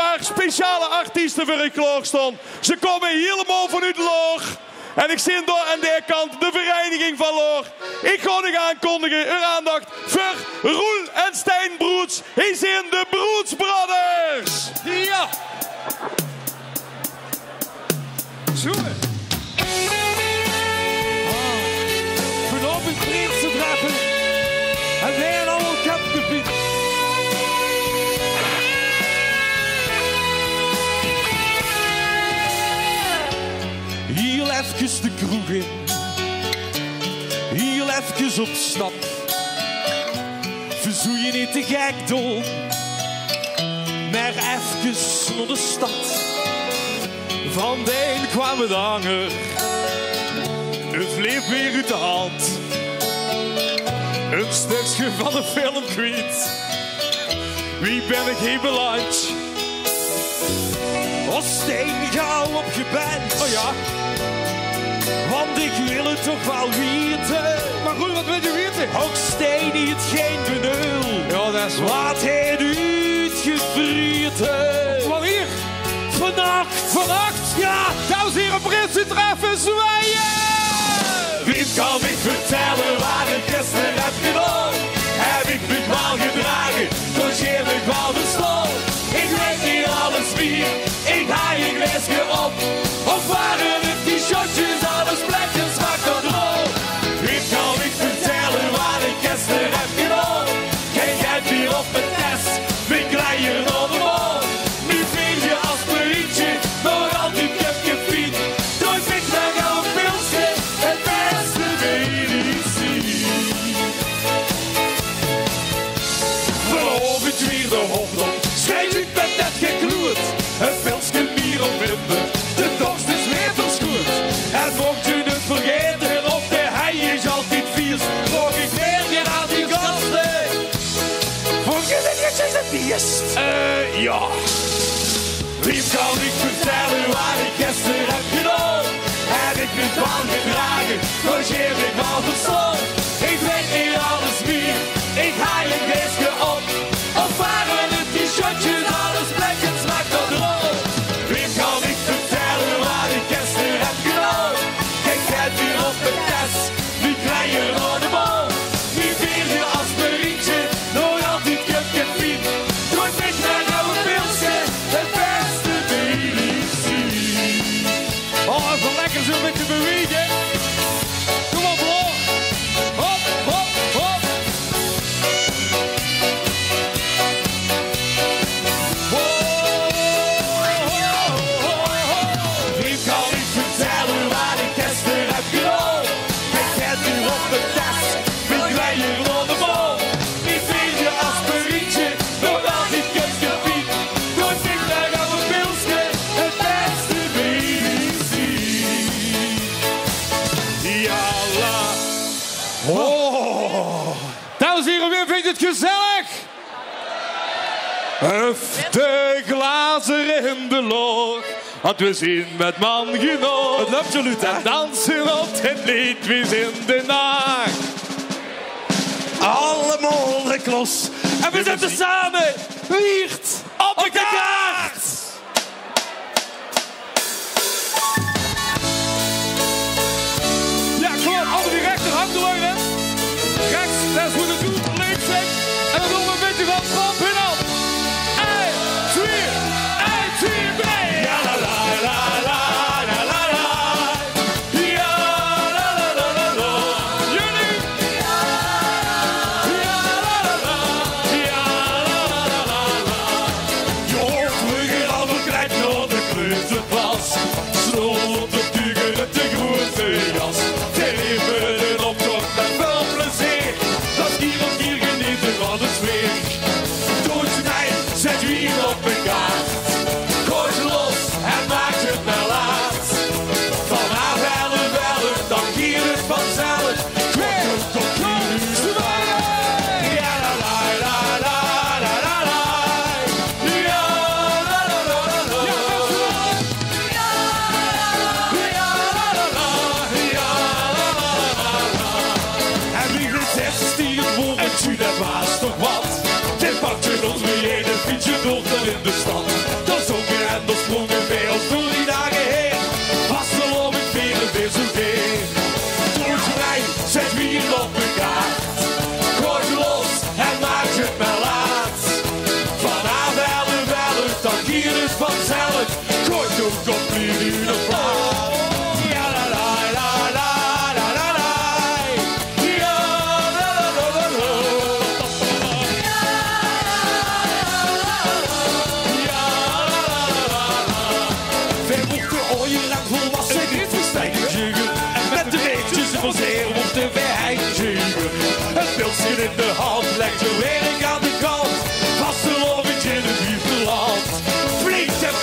paar speciale artiesten voor u klaar staan. Ze komen helemaal vanuit Loor. En ik zie daar aan de kant de vereniging van Loor. Ik ga nog aankondigen, uw aandacht voor Roel en Stijn Broeds. Hier zijn de Broeds Brothers. Ja. Zo. Vanavond vriend te treffen. En wij al een kampgebied. Hier even de kroeg in. Hier even op stap. Verzoe je niet te gek doen. Maar even naar de stad. Van de een kwam het hanger. Het liep weer uit de hand. Een stukje van de film kwijt. Wie ben ik hier beland? Als steen gauw op je bent. Oh ja. Want ik wil het toch wel weten. Maar goed, wat wil je weten? Ook steen die het geen benul. Ja, dat is waar. Wat heeft u gefrieten? Wat hier? Vannacht, ja. Dames en heren, Prins u treffen, zwaaien! Wie kan ik vertellen waar ik gisteren heb gedaan? Heb ik me wel gedragen, toch geef ik wel de stoel. Ik weet niet alles meer, ik haal je glasje op. Of waren het die shotjes, alles plekjes zwak en droog? Wie kan ik vertellen waar ik gisteren heb gedaan? Geen geld hier op mijn test, ik rij hier naar de bal. Nu vind je als politie, nog altijd kipgefiet. Door ik naar jouw pilsje, het beste medicijn. Vanavond weer de honderd, schrijf ik met net gekloerd. Een pilsje bier op minder, de dorst is weer verschoord. En mocht je het vergeten, op de hei is altijd vies. Volg ik weer je aan die gasten. Vond je de ritjes het best? Ja. Wie kan ik vertellen waar ik gisteren heb gedaan? Heb ik me van gedragen, dan geef ik wel verstand. Ik weet niet alles meer, ik haal je geestje op. Of waren het die shotjes, alles blekken smaakt dan droog. Wie kan ik vertellen waar ik gisteren heb gedaan? Kijk het weer op de test, wie krijg je naar de bal? Wie weer je als perietje, nog altijd kipgefiet. Doe het niet naar jouw pilsje, het beste medicijn. Oh, even lekker zo met je bewegen. Kom op, hoor. Hop, hop, hop. Wie kan ik vertellen waar ik gisteren heb gedaan? Kijk het nu op de test, wil jij hier naar de bal? Wie vind je als perietje, nog altijd kutgebied? Doe het niet naar jouw pilsje, het beste medicijn. Ja, la. Oh. Dames en heren, wie vindt het gezellig? Huff de glazen in de loog, want we zien met man genoeg. Het loopt absoluut, hè? En dansen op het lied, we zijn de nacht. Allemaal geklos. En we zitten samen, wierd, op de kaart. Ja, kom op, allemaal die rechterhand doen, hè? Rechts, dat is hoe het doet, links, links. En dan doen we een beetje van trap in op. 1, 2, 3. Ja, la, la, la, la, la, la, la. Ja, la, la, la, la, la. Jullie. Ja, la, la, la. Ja, la, la, la, la. Je hoort vlugger al verkrijgt naar de kleuterklas. Snel op de tugen met de grote jas. Ter even op toch met veel plezier. Dat hier genieten van de sfeer. Dood mij, zet u hier op elkaar. Gooi ze los en maak het maar laat. Vanaf 11, dan hier het vanzelf. Tot hier ja la la la la la la la. Ja la la la la la. Ja la la la. Ja la la la. En wie het zegt, die het woord en tu dat was toch wat. Dit pakt je ons weer de fietsje door in de stad.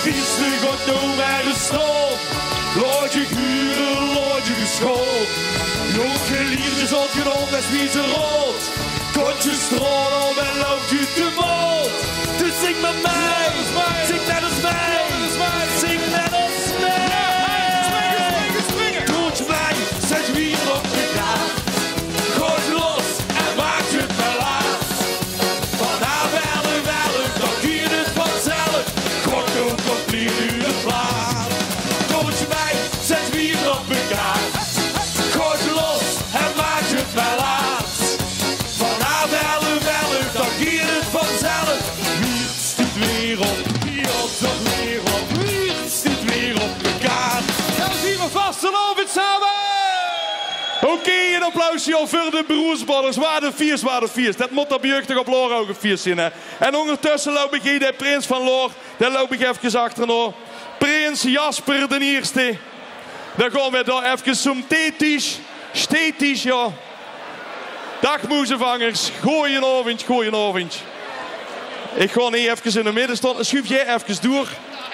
Viesde gaat nou naar de straat. Laat je huren, laat je geschoot. Jonge liedjes had gedaan, dat is wie ze rood. Komt je straat op en loopt je te maat. Dus zing met mij, zing net als mij, zing net als mij. Doet mij, zet weer op de kaart. Gooi los en maak je het wel laat. Vandaag werden werk, dan kun je het vanzelf. God ook compleet u de plaat. Doet mij, zet weer op de kaart. Gooi los en maak je het wel laat. Vandaag werden werk, dan kun je het vanzelf. Wie stiet weer op, wie op de wereld. Wie stiet weer op de kaart. Dan zien we vast en over het samen. Oké, een applausje voor de broersbrothers. Waar de viers. Dat moet op jeugdig op Loor ook een viers zijn. Hè. En ondertussen loop ik hier de prins van Loor. Daar loop ik even achterna. Prins Jasper de Eerste. Dan gaan we daar even synthetisch. Stetisch, ja. Dag moezevangers. Goeie avond. Ik ga hier even in de midden staan. Schuif jij even door.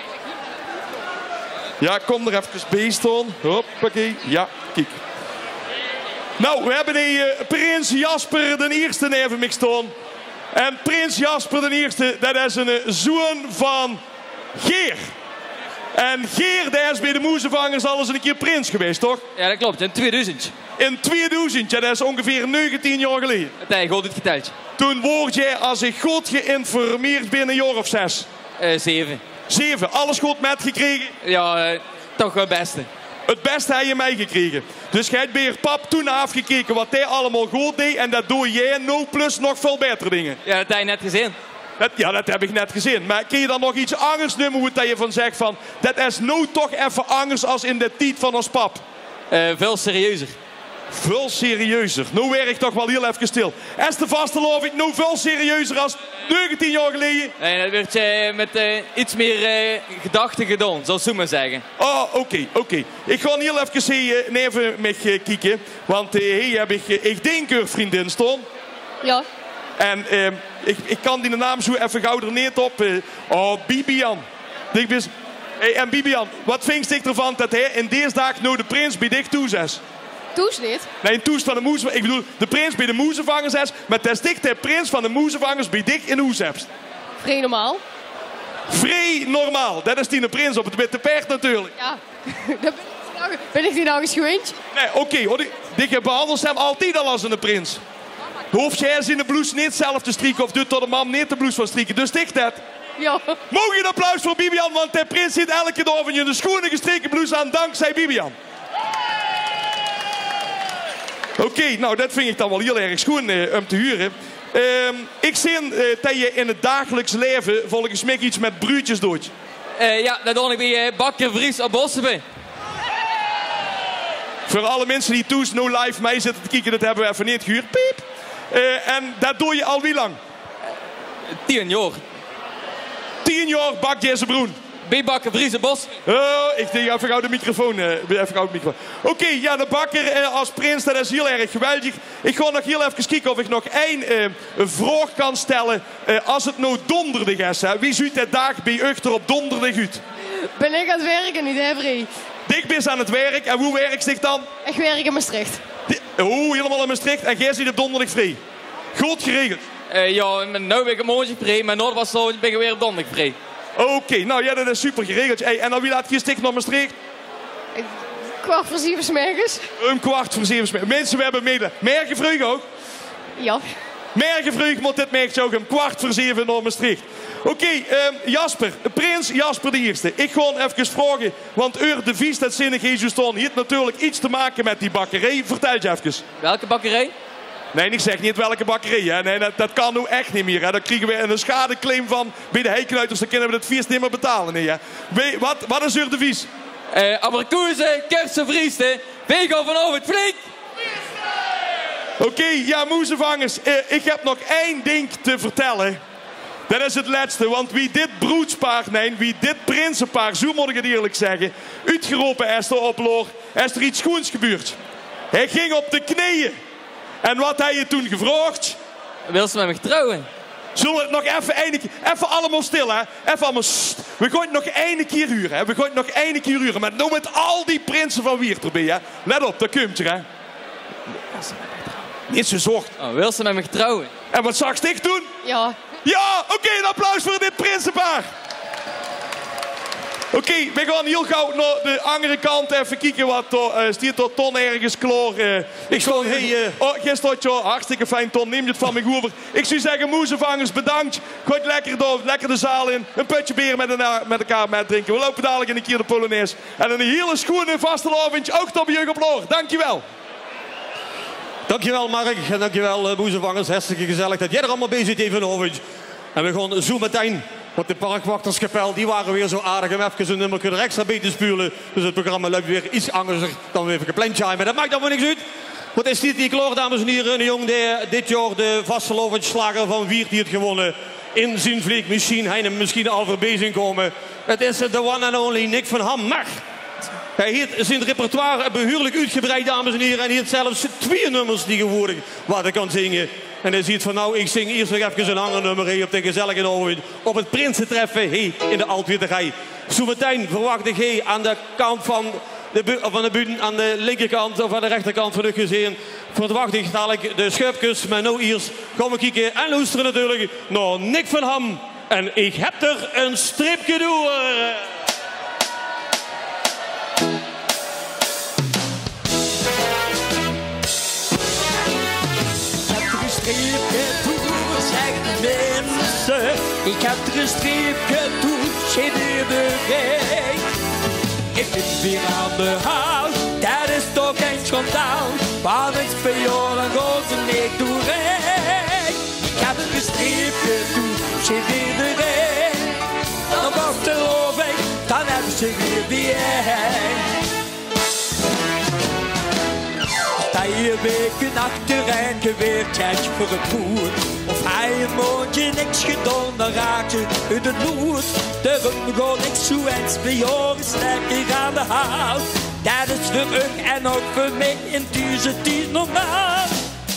Ja, kom er even bij staan. Hoppakee. Ja, kijk. Nou, we hebben die prins Jasper de Eerste even mee staan. En prins Jasper de Eerste, dat is een zoon van Geer. En Geer, dat is bij de moezevangers al eens een keer prins geweest, toch? Ja, dat klopt. In 2000. In 2000, ja, dat is ongeveer 19 jaar geleden. Nee, goed het geteld. Toen word jij, als ik goed geïnformeerd ben, een jaar of 6. 7. 7, alles goed metgekregen? Ja, toch wel het beste. Het beste heb je meegekregen. Dus jij hebt bij je pap toen afgekeken wat hij allemaal goed deed. En dat doe jij nou plus nog veel betere dingen. Ja, dat heb je net gezien. Dat heb ik net gezien. Maar kun je dan nog iets anders noemen hoe dat je van zegt van... Dat is nou toch even anders als in de tijd van ons pap. Veel serieuzer. Veel serieuzer. Nou werk ik toch wel heel even stil. Is de vaste geloof ik nou veel serieuzer als 19 jaar geleden? Nee, dat werd met iets meer gedachten gedaan, zal ik maar zeggen. Oh, oké. Ik ga heel even met kijken. Want hier heb ik denk een vriendin staan. Ja. En ik kan die naam zo even gauw er niet op. Bibian. En Bibian, wat vind je ervan dat hij in deze dag nou de prins bij dich toe is? Toes niet. Nee, een toes van de moezevangers. Ik bedoel, de prins bij de moezevangers is. Maar dat is dik de prins van de moezevangers bij dich in hoes hebt. Vrij normaal. Vrij normaal. Dat is die de prins op het witte paard natuurlijk. Ja. Ben ik die nou eens gewend? Nee, oké. Die behandelt hem altijd al als een prins. Hoeft jij zijn blouse niet zelf te strieken of doet tot de man niet de blouse van strieken. Dus dicht dat. Ja. Mogen je een applaus voor Bibian, want de prins zit elke dag van je de schoenen gestreken blouse aan dankzij Bibian. Oké, nou dat vind ik dan wel heel erg schoon om te huren. Ik zie dat je in het dagelijks leven volgens mij iets met bruutjes doet. Ja, dat doe ik bij Bakker Vries op Bossebe. Voor alle mensen die thuis no live mee zitten te kijken, dat hebben we even niet gehuurd. Piep. En dat doe je al wie lang? 10 jaar. 10 jaar bak je zijn broen. Bij Bakker Vries op Bos. Ik denk even gauw de microfoon. Oké, ja, de bakker als prins, dat is heel erg geweldig. Ik ga nog heel even kijken of ik nog één vraag kan stellen. Als het nou donderdag is, hè, wie ziet de dag bij Uchter op donderdag uit? Ben ik aan het werken, niet hè, Vrij? Dick is aan het werk. En hoe werkt zich dan? Ik werk in Maastricht. Helemaal in Maastricht. En jij ziet op donderdag vrij. Goed geregeld. Ja, nu ben ik een morgen vrij, maar nooit was zo, ben ik weer op donderdag vrij. Oké, nou ja, dat is super geregeld. Hey, en dan wie laat je stikken naar Maastricht? 6:15 'morgens. 6:15 'morgens. Mensen, we hebben mede. Merken vroeg ook? Ja. Merken vroeg moet dit merkje ook 6:15 naar Maastricht. Oké, Jasper, prins Jasper de Eerste. Ik ga even vragen, want de vies dat zinnig Jezus staan heeft natuurlijk iets te maken met die bakkerij. Vertel je even. Welke bakkerij? Nee, ik zeg niet welke bakkerij. Hè. Nee, dat kan nu echt niet meer. Hè. Dan krijgen we een schadeclaim van bij de heikluiters. Dan kunnen we het vies niet meer betalen. Nee, hè. Wat is de vies? Abrikozen, kersen, vriesten. Wegen vanaf het flink. Oké, ja, moezevangers. Ik heb nog één ding te vertellen. Dat is het laatste, want wie dit broedspaar, nee, wie dit prinsenpaar, zo moet ik het eerlijk zeggen, uitgeroepen is op Loor, is er iets schoons gebeurd. Hij ging op de knieën. En wat heb je toen gevraagd? Wil ze met me trouwen? Zullen we het nog even allemaal stil, hè? Even allemaal sst. We gooien het nog 1 keer huren, hè? We gooien het nog 1 keer huren. Maar noem het al die prinsen van Wiert erbij, hè? Let op, dat komt je, hè? Niet zo zocht. Oh, wil ze met me trouwen? En wat zag ik doen? Ja. Ja, oké, een applaus voor dit prinsenpaar. Oké, we gaan heel gauw naar de andere kant even kijken wat stiert tot Ton ergens klaar. Ik zou gisteren, hartstikke fijn Ton, neem je het van me over. Ik zou zeggen, moezenvangers, bedankt. Gooi lekker de zaal in. Een putje bier met elkaar met drinken. We lopen dadelijk een keer de Polonaise. En een hele schone vastelavondje, ook tot bij jullie op Loor. Dankjewel. Dankjewel Mark en dankjewel moezenvangers. Hartstikke gezellig dat jij er allemaal bezig bent vanavond. En we gaan zo meteen, want de parkwachterskapel die waren weer zo aardig om even een nummer er extra bij te spulen. Dus het programma loopt weer iets anders dan we even gepland zijn. Maar dat maakt allemaal niks uit. Want is niet die kloor, dames en heren. Een jong die dit jaar de vastelovendslager van Wiert die het gewonnen. In zijn vliegmachine, hij hem misschien al voorbij zien komen. Het is de one and only Nick van Ham. Maar hij heeft zijn repertoire behoorlijk uitgebreid, dames en heren. En hij heeft zelfs 2 nummers die geworden wat hij kan zingen. En hij ziet van nou, ik zing eerst nog even een ander nummer op de gezellige avond. Op het Prinsentreffen in de Altwitterij. Zometeen verwacht ik aan de kant van de buiten, aan de linkerkant of aan de rechterkant van het gezin. Verwacht ik dadelijk de schuipjes. Maar nou eerst gaan we kijken en luisteren natuurlijk naar Nick van Ham. En ik heb er een stripje door. Ik heb er een streepje toe, geen bereik. Ik ben weer aan de haal, dat is toch geen schandaal. Want ik speel een grote nek door rijk. Ik heb er een streepje toe, geen bereik. Dan was de overweg, dan hebben ze weer bij. Sta je weken achter en geweerd je voor het boer. Of hij een mondje niks gedaan, dan raakt je uit het bloed. Daarom gewoon niks zo eens bij jou is lekker aan de haal. Dat is voor u en ook voor mij in deze tijd normaal.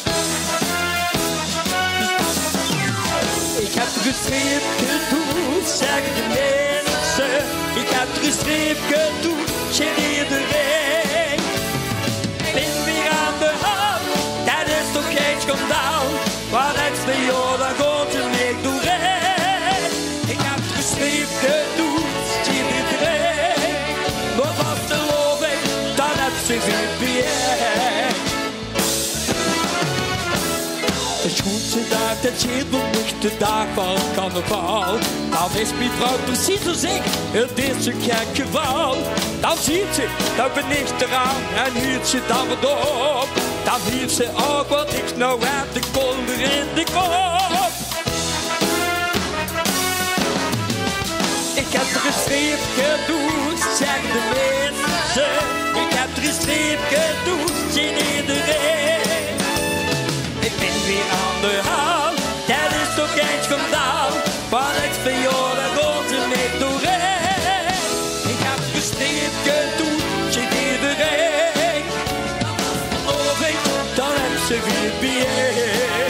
Ik heb er een streepje toe, zeggen de mensen. Ik heb er een streepje toe, geen iedereen. Ik ben weer aan de haal, dat is toch geen schandaal. Wat is de jou, dan gaat je niet doorheen. Ik heb er een streepje toe, geen iedereen. Maar wat de loving, dan heb ze weer bij. De schoenste dag, dat zit wel niet de dag van carnaval. Dan is mijn vrouw precies als ik, het is een gek geval. Dan ziet ze, dan ben ik eraan en hield ze dan wat op. Dan hield ze ook wat ik nou heb, de kolder in de kop. Ik heb er een streepje doen, zeggen de mensen. Ik heb er een streepje doen, geen iedereen. Ik ben weer aan de haal, dat is toch geen schandaal. Wat ik bij jou, daar gaat ze niet doorheen. Ik heb er een streepje doen, geen iedereen. Of ik, dan heb ze weer bij.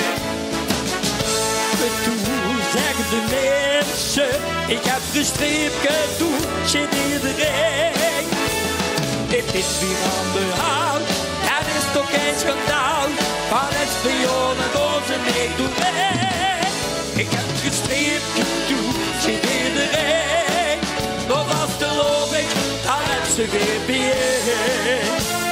Toen zeggen de mensen, ik heb er een streepje doen, geen iedereen. Ik ben weer aan de haal, dat is toch geen schandaal. Van het spion en onze mee doen mee. Ik heb er een streepje toe, geen iedereen. Nog als de loop ik, dan heb ze weer bij.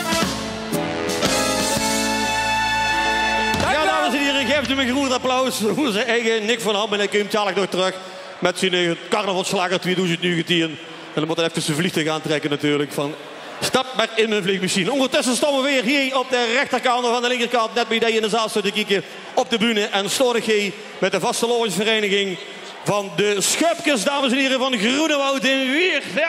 Ja, dames en heren, geef hem een groot applaus. Hoe zijn eigen Nick van Ham en hij komt dadelijk nog terug met zijn carnavalsslager 2019. En dan moet hij even zijn vliegtuig aantrekken natuurlijk van... Stap maar in mijn vliegmachine. Ondertussen staan we weer hier op de rechterkant of aan de linkerkant. Net bij dat je in de zaal staat te kijken op de bühne. En Stordig met de vastelovensvereniging van de Schuipkes, dames en heren, van Groenewoud in Wiert. Ja.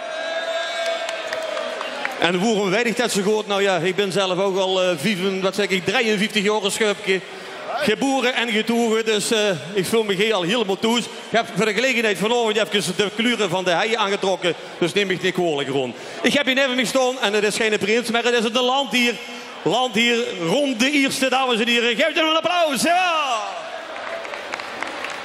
En waarom weinig dat zo goed? Nou ja, ik ben zelf ook al 53 jaar een Schuipke. Geboren en getogen, dus ik voel me al helemaal toe. Ik heb voor de gelegenheid vanavond even de kleuren van de heien aangetrokken. Dus neem ik niet kwalijk rond. Ik heb hier even gestaan en het is geen prins, maar het is een landdier. Landdier rond de eerste, dames en heren. Geef hem een applaus. Ja!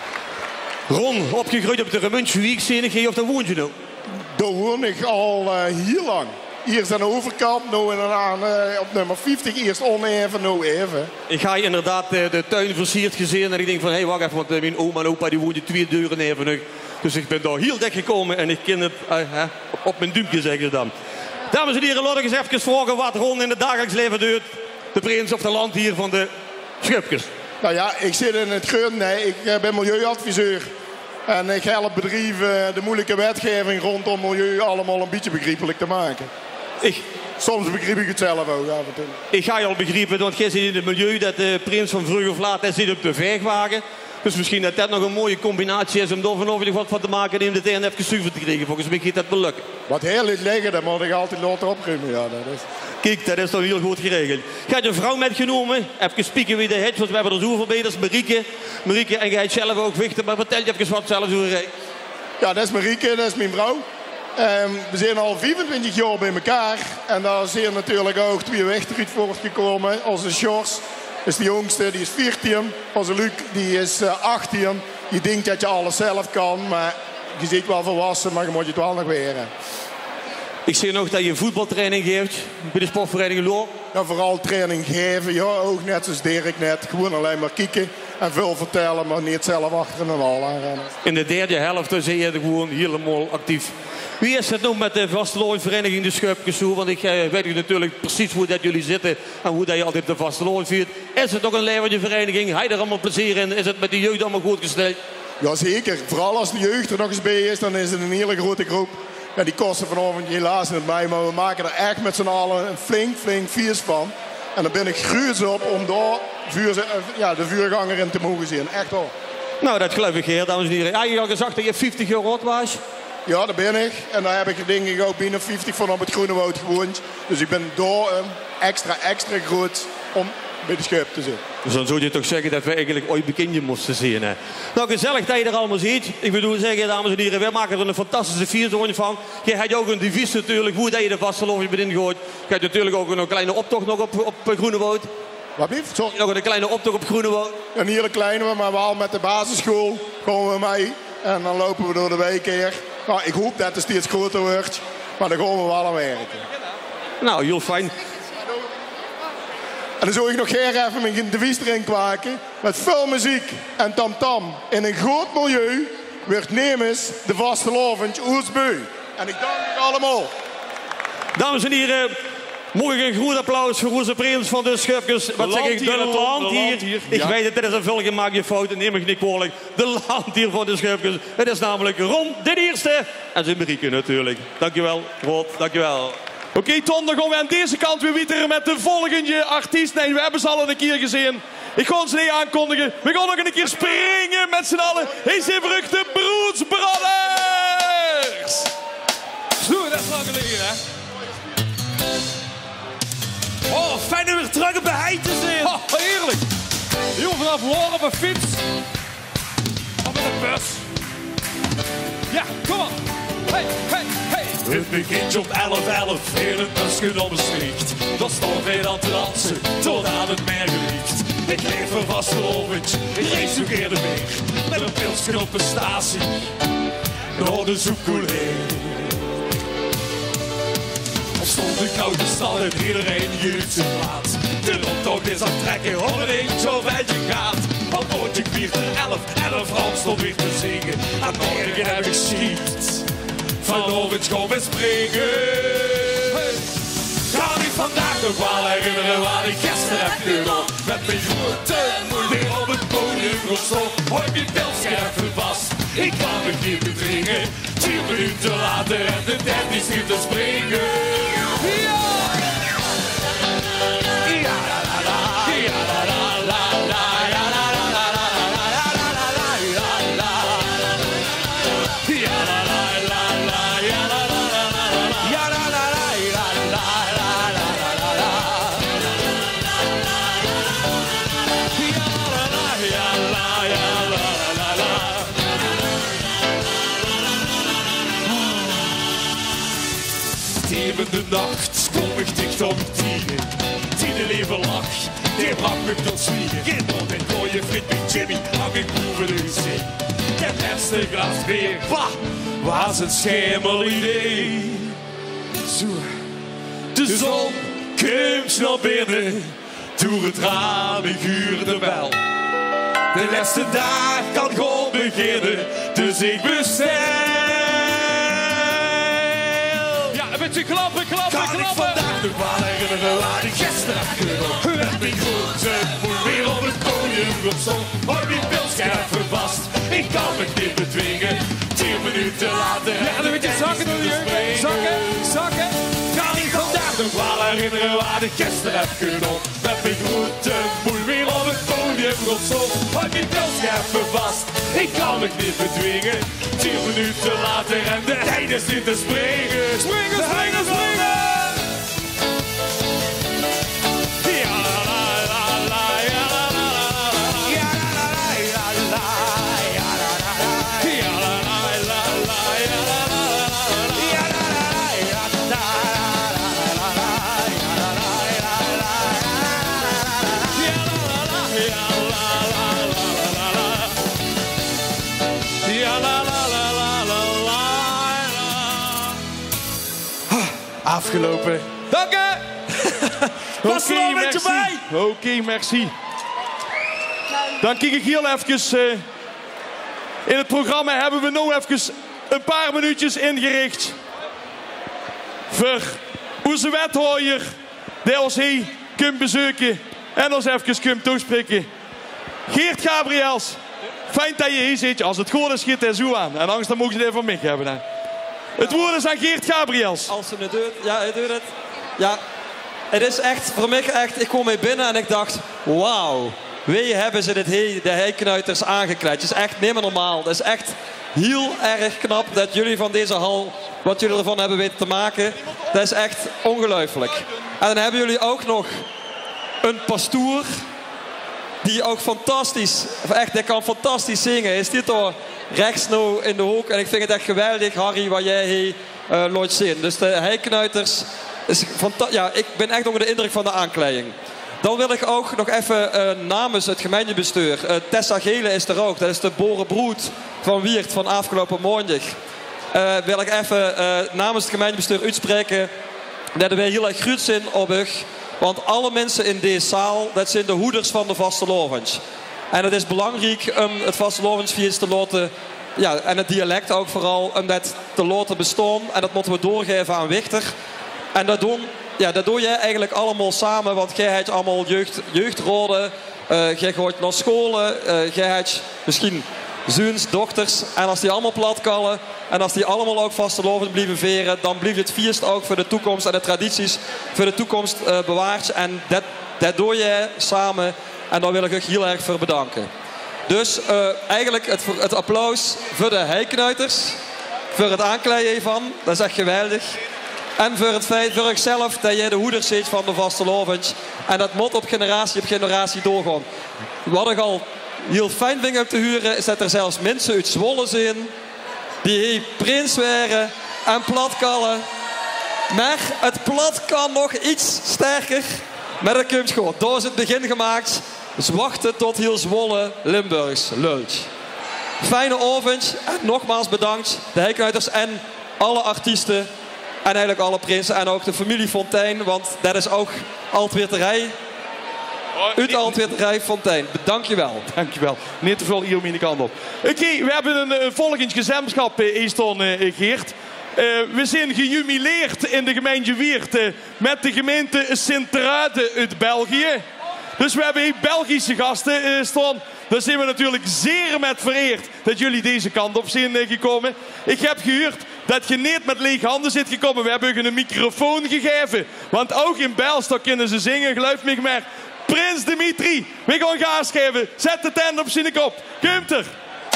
Ron, opgegroeid op de Remuntje Wiekzenigheid of daar woont je nou? Daar woon ik al heel lang. Eerst aan de overkant, nu op nummer 50. Eerst oneven, nu even. Ik ga inderdaad de tuin versierd gezien en ik denk van, hé, wacht even, want mijn oma en opa die woonden 2 deuren even. Dus ik ben daar heel dik gekomen en ik ken het op mijn duimpje, zeggen ze dan. Dames en heren, laat ik eens even vragen wat Ron in het dagelijks leven doet. De prins of de land hier van de Schupkes. Nou ja, ik zit in het groen. Nee, ik ben milieuadviseur. En ik help bedrijven de moeilijke wetgeving rondom milieu allemaal een beetje begrijpelijk te maken. Soms begrijp ik het zelf ook af en toe. Ik ga je al begrijpen, want jij zit in het milieu dat de prins van vroeg of laat zit op de veegwagen. Dus misschien dat dat nog een mooie combinatie is om daar vanavond wat van te maken en hem de tegen even zuiver te krijgen. Volgens mij gaat dat wel lukken. Wat heel liet liggen, dat moet ik altijd laten opruimen. Ja, dat is... Kijk, dat is toch heel goed geregeld. Je hebt een vrouw metgenomen. Even spieken wie de het, want we hebben er zoveel bij. Dat is Marieke. Marieke, en jij hebt zelf ook wichten, maar vertel je even wat zelf zo rijdt. Ja, dat is Marieke, dat is mijn vrouw. We zijn al 24 jaar bij elkaar. En daar zijn natuurlijk ook 2 wichten uit voortgekomen. Onze Sjors is de jongste, die is 14. Onze Luc, die is 18. Je denkt dat je alles zelf kan, maar je ziet wel volwassen, maar je moet je het wel nog leren. Ik zie nog dat je voetbaltraining geeft bij de sportvereniging Loor. Ja, vooral training geven, ja, ook net zoals Dirk net. Gewoon alleen maar kijken en veel vertellen, maar niet zelf achter een hal aanrennen. In de derde helft zie je gewoon helemaal actief. Wie is het nou met de vasteloordsvereniging de Schupkes zo? Want ik weet natuurlijk precies hoe dat jullie zitten en hoe dat je altijd de vasteloord viert. Is het toch een levende vereniging? Heb je er allemaal plezier in? Is het met de jeugd allemaal goed gesteld? Jazeker, vooral als de jeugd er nog eens bij is, dan is het een hele grote groep. Ja, die kosten vanavond helaas niet mee, maar we maken er echt met z'n allen een flink feest van. En daar ben ik gruus op om daar de vuurganger in te mogen zien. Echt wel. Nou, dat geloof ik heer, dames en heren. Had je al gezegd dat je 50 jaar oud was? Ja, daar ben ik. En daar heb ik denk ik ook binnen 50 van op het Groene Woud gewoond. Dus ik ben daar extra groot om bij de Schub te zitten. Dus dan zou je toch zeggen dat we eigenlijk ooit bekendje moesten zien. Hè? Nou, gezellig dat je er allemaal ziet. Ik bedoel zeggen, dames en heren, wij maken er een fantastische vierzone van. Je hebt ook een devies natuurlijk, hoe dat je de vastelovens bent ingooit. Je hebt natuurlijk ook een kleine optocht nog op Groene Woud. Wat lief? Sorry, nog een kleine optocht op Groene Woud. Een hele kleine, maar wel met de basisschool komen we mee. En dan lopen we door de week heen. Nou, ik hoop dat het steeds groter wordt, maar dan gaan we wel aan werken. Nou, heel fijn. En dan zou ik nog even mijn devies erin kwaken. Met veel muziek en tamtam. In een groot milieu werd Nemes de vastelovend Oersbeu. En ik dank u allemaal. Dames en heren, mogen een groot applaus voor onze prins van de Schupkes. Wat zeg ik? De landdier. Ik weet het, dit is een vulgemaakje fout. Neem me niet kwalijk. De landdier van de Schupkes. Het is namelijk Ron de Eerste. En zijn Marieke natuurlijk. Dankjewel, Rod. Dankjewel. Oké, Ton, dan gaan we aan deze kant weer wieteren met de volgende artiest. Nee, we hebben ze al een keer gezien. Ik ga ze niet aankondigen. We gaan nog een keer springen met z'n allen. Hij zijn terug, de Broers Brothers. Zo, dat is lang geleden, hè? Oh, fijn om weer terug op de hei te zijn. Oh, heerlijk. Heel vanaf Loor op een fiets. Of met een bus. Ja, kom op. Hey, hey, hey. Het begint op 11:11 in het busje op een sticht. Dan stond weer aan te dansen tot aan het meer geliefd. Ik leef er vast gelovend, ik resugeerde weer. Met een pilsje op een statie, door de zoekkoel heen. Er stond een koude stal en iedereen hield zijn plaat. De optocht is aan het trekken, hoor het eentje of je gaat. Want nooit ik vierde 11 en een vrouw stond weer te zingen. Aan morgen heb ik schiet. Vanavond gaan we springen. Hey. Ga ik vandaag nog wel herinneren waar ik gisteren heb gedaan. Met mijn grote moeder op het podium gestond. Hoi mijn pilsje even vast, ik ga me niet bedringen. 10 minuten later en de tijd is niet te springen. Ja! Ja la la la, ja la la la la, ja la la la la la la la la la la. Ja la la la la, ja la la la la la, ja la la la la la la la la. Ja la la, ja la la la la. De nacht kom ik dicht op 10. Tiende leven lach, die bracht me tot zwiegen. Geen nog een mooie vriend met Jimmy, hang ik boven de zee. het laatste glas weer. Was een schemelidee. Zo. De zon komt naar binnen, door het raam, ik huurde wel. De laatste dag kan gewoon beginnen, dus ik bestel. Ja, een beetje klappen. Kan ik vandaag nog wel herinneren waar ik gisteren heb gedaan? Heb ik grote moe weer op het podium opstond, hou die pilscherven vast. Ik kan me niet bedwingen, 10 minuten later. Ja, een beetje zakken door je zakken. Kan ik vandaag nog wel herinneren waar ik gisteren heb gedaan? Met mijn grote moe weer op het podium opstond, hou die pilscherven vast. Ik kan me niet bedwingen, 10 minuten later en de tijd is niet te springen. Springen! Afgelopen. Dank je! Was er al een beetje bij? Oké, merci. Dan kijk ik heel even. In het programma hebben we nou even een paar minuutjes ingericht. Voor onze wethouder die ons hier kunt bezoeken en ons even kunt toespreken. Geert Gabriels, fijn dat je hier zit. Als het goed is, schiet hij zo aan. En anders dan mogen ze het even van mij hebben. Hè. Het woord is aan Geert Gabriels. Als ze het doet, ja, hij doet het. Ja, het is echt, voor mij echt, ik kwam mee binnen en ik dacht, wauw. Wie hebben ze de heiknuiters aangekleed? Het is echt niet meer normaal. Het is echt heel erg knap dat jullie van deze hal, wat jullie ervan hebben weten te maken. Dat is echt ongelooflijk. En dan hebben jullie ook nog een pastoor. Die ook fantastisch, echt, die kan fantastisch zingen. Hij zit daar rechts nou in de hoek. En ik vind het echt geweldig, Harry, wat jij hier nooit zin. Dus de heiknuiters, ja, ik ben echt onder de indruk van de aankleding. Dan wil ik ook nog even namens het gemeentebestuur. Tessa Gele is er ook. Dat is de boerenbroed van Wiert van afgelopen maandag. Wil ik even namens het gemeentebestuur uitspreken dat wij heel erg goed zijn op u. Want alle mensen in deze zaal, dat zijn de hoeders van de vastelovens. En het is belangrijk om het vastelovensfeest te laten, ja, en het dialect ook vooral, om dat te laten bestaan. En dat moeten we doorgeven aan Wichter. En dat doe jij eigenlijk allemaal samen, want jij hebt allemaal jeugdroden. Jij gaat naar scholen, jij hebt misschien zoons, dochters. En als die allemaal platkallen en als die allemaal ook vastelovend blijven veren, dan blijft het feest ook voor de toekomst en de tradities voor de toekomst bewaard. En dat doe jij samen en daar wil ik u heel erg voor bedanken. Dus eigenlijk het applaus voor de heiknuiters, voor het aankleden van, dat is echt geweldig. En voor het feit, voor ikzelf, dat jij de hoeder zit van de vastelovens. En dat moet op generatie doorgaan. Wat ik al heel fijn vind om te huren, is dat er zelfs mensen uit Zwolle zijn die hier prins waren en platkallen. Maar het plat kan nog iets sterker. Maar dat komt goed. Daar is het begin gemaakt. Dus wachten tot heel Zwolle, Limburgs, lult. Fijne avond en nogmaals bedankt de heiknuiters en alle artiesten. En eigenlijk alle prinsen en ook de familie Fontijn, want dat is ook Altweerterij. Uit de Altweerterij Fontijn. Dankjewel. Dankjewel. Niet te veel hier om in de kant op. Oké, we hebben een volgend gezamenschap, Easton, Geert. We zijn gejubileerd in de gemeente Wiert met de gemeente Sint-Truiden uit België. Dus we hebben hier Belgische gasten staan. Daar zijn we natuurlijk zeer met vereerd dat jullie deze kant op zijn gekomen. Ik heb gehoord dat je niet met lege handen zit gekomen. We hebben je een microfoon gegeven. Want ook in Bijlstok kunnen ze zingen, geloof me maar. Prins Dimitri, we gaan gas geven. Zet de tent op zijn kop. Komt er.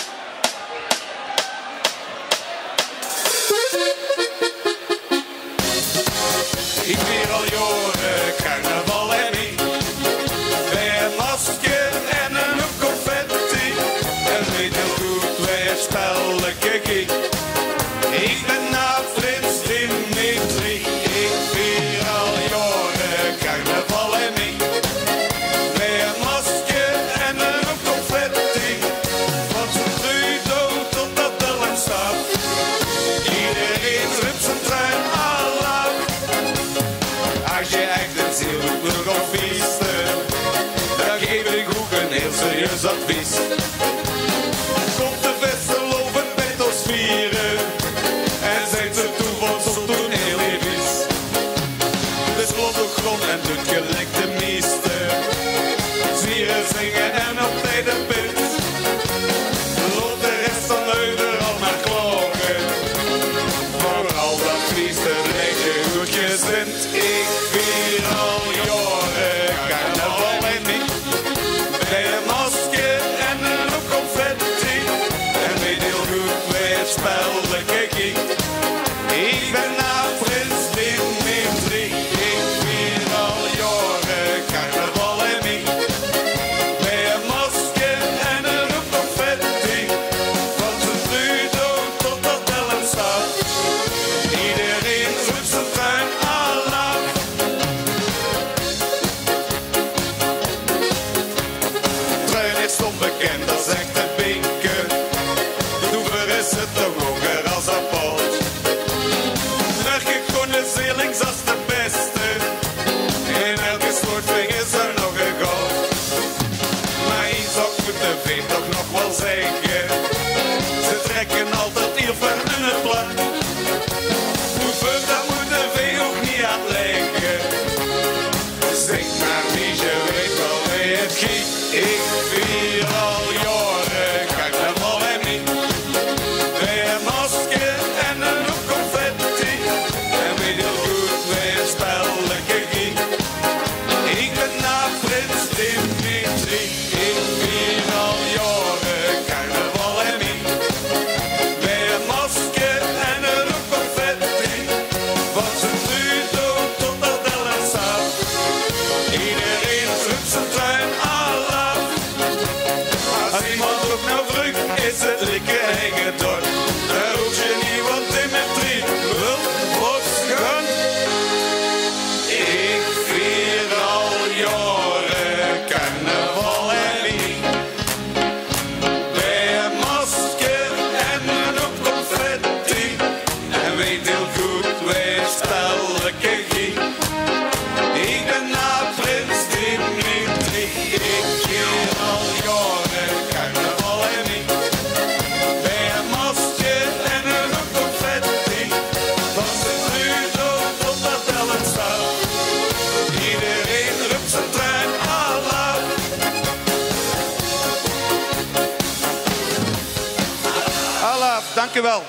Ik weer al jaren carnaval en ik. Bij een masker en een hoek confetti. En weet heel goed waar spelletje ging. Ik ben nou Prins Dimitri. Ik vier al jaren carnaval en ik. Bij een masker en een hoek confetti. Wat zo'n dood dus advies. Komt de Westerloven met ons vieren. En zijn ze toe, want zo doen heel even. Dus klopt op grond en doet gelijk de meester. Zwieren, zingen en op tijd de pit. Loopt de rest van Leuven al naar klokken. Vooral dat feesten rijke uurtjes wint. Ik vier al jaren carnaval met mij. Bij een masker en een hoop confetti. En weet heel goed bij het spel de kikkie. Ik ben naar Prins Dimitri. Ik vier al jaren carnaval en mij. Bij een masker en een hoop confetti. Van zijn Trudo tot dat Ellen staat. Iedereen roept zijn tuin Allah. Truin is onbekend, dat is echt een binken. Doever is het toch hoger als een pot. Merk Koen Zeelings als de beste. In elke slotving is er nog een god. Maar iets ook moet de veen toch nog wel zeggen. Ze trekken altijd heel ver in het plan. Hoeveel dat moet de veen ook niet aan lijken. Zeg maar wie je weet wel wie het giet. Ik vier al jaren carnaval en mij. Bij een masker en een hoop confetti. En weet heel goed bij het spelletje giet. Ik ben naar Prins Dimitri. Ik vier al jaren carnaval en mij. Bij een masker en een hoop confetti. Van zijn Trudo tot dat Ellen staat. Iedereen drukt zijn tuin Allah. Als iemand ook nou vrucht, is het likke eigen dorp. Daar hoef je niet, want Dimitri wil losgaan. Ik vier al jaren carnaval en mij. Bij een masker en een hoop confetti. En weet heel goed bij het spelletje giet. Ik ben naar Prins Dimitri. Ik vier al jaren carnaval en mij. Bij een masker en een hoop confetti. Van zijn Trudo tot dat Ellen staat. Iedereen roept zijn trein Allah. Allah, dank u wel.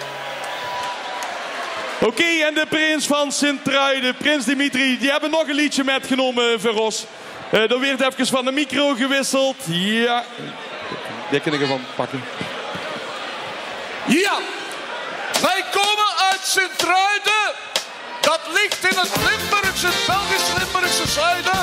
Oké, en de prins van Sint-Truiden, Prins Dimitri, die hebben nog een liedje metgenomen voor ons. Er werd even van de micro gewisseld. Ja, die kan ik ervan pakken. Ja, wij komen uit Sint-Truiden. Dat ligt in het Limburgse, het Belgisch-Limburgse zuiden.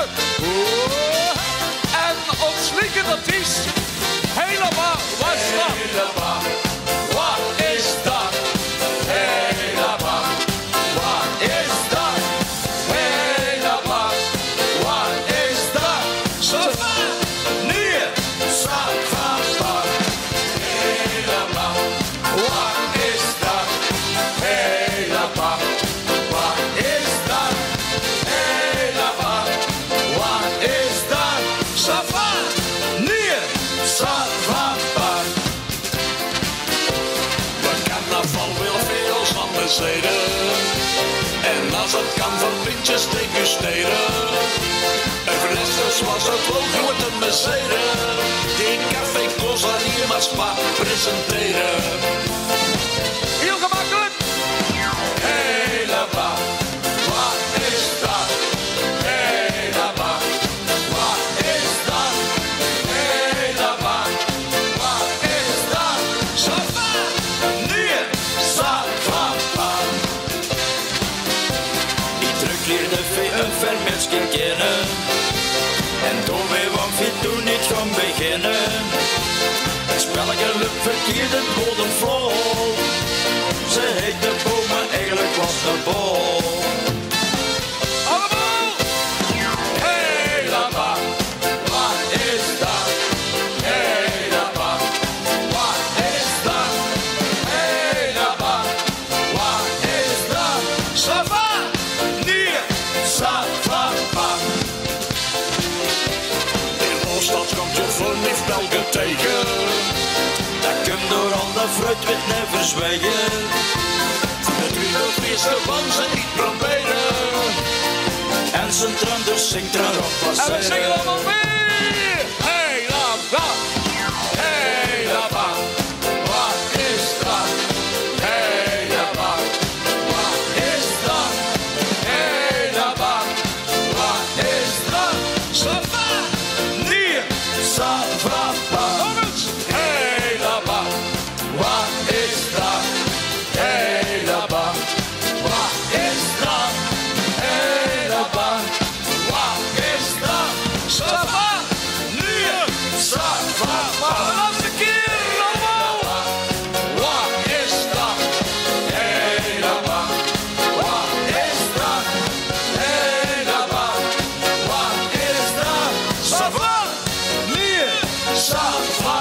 En ons liedje dat is helemaal, wat is dat? Helemaal, wat is dat? Helemaal, wat is dat? Helemaal, wat is dat? Sava, nee, Sava, helemaal, wat is dat? Helemaal, wat is dat? Helemaal, wat is dat? Sava, nee, Sava. En als het kan van pintjes tegen sneden. En verlesters was het logo met een Mercedes. Die café Cosa hier maar spa presenteren. Heel gemakkelijk. Helemaal, wat is dat? Helemaal, wat is dat? Helemaal, wat is dat? Sava, nee, Sava. Leerde een vermetsking kennen. En toen wij want toen niet gaan beginnen. Het spelletje lukt verkeerd, het bodem vol. Ze heet de boom, maar eigenlijk was de bol. Allemaal! Helemaal, wat is dat? Helemaal, wat is dat? Helemaal, wat is dat? Sava! In Ooststad komt je voor lief wel teken. Dat kunt door al dat fruit weer niet verzwijgen. Het wielerfeesten van ze niet proberen. En zijn tranders zingt erop passeren. En we zingen allemaal mee! Hey, la, la. Hey, la, la. Wat is dat? Hey, la, la. Wat is dat? Hey, la, la. Wat is dat? Sava, neer, sava, nog eens. Hey, la, la. Wat is dat? Hey, la, la. Wat is dat? Hey, la, la. Wat is dat? Sava, neer, sava, laatste keer allemaal. Wat is dat? Hey, la, la. Wat is dat? Hey, la, la. Wat is dat? Sava, neer, sava,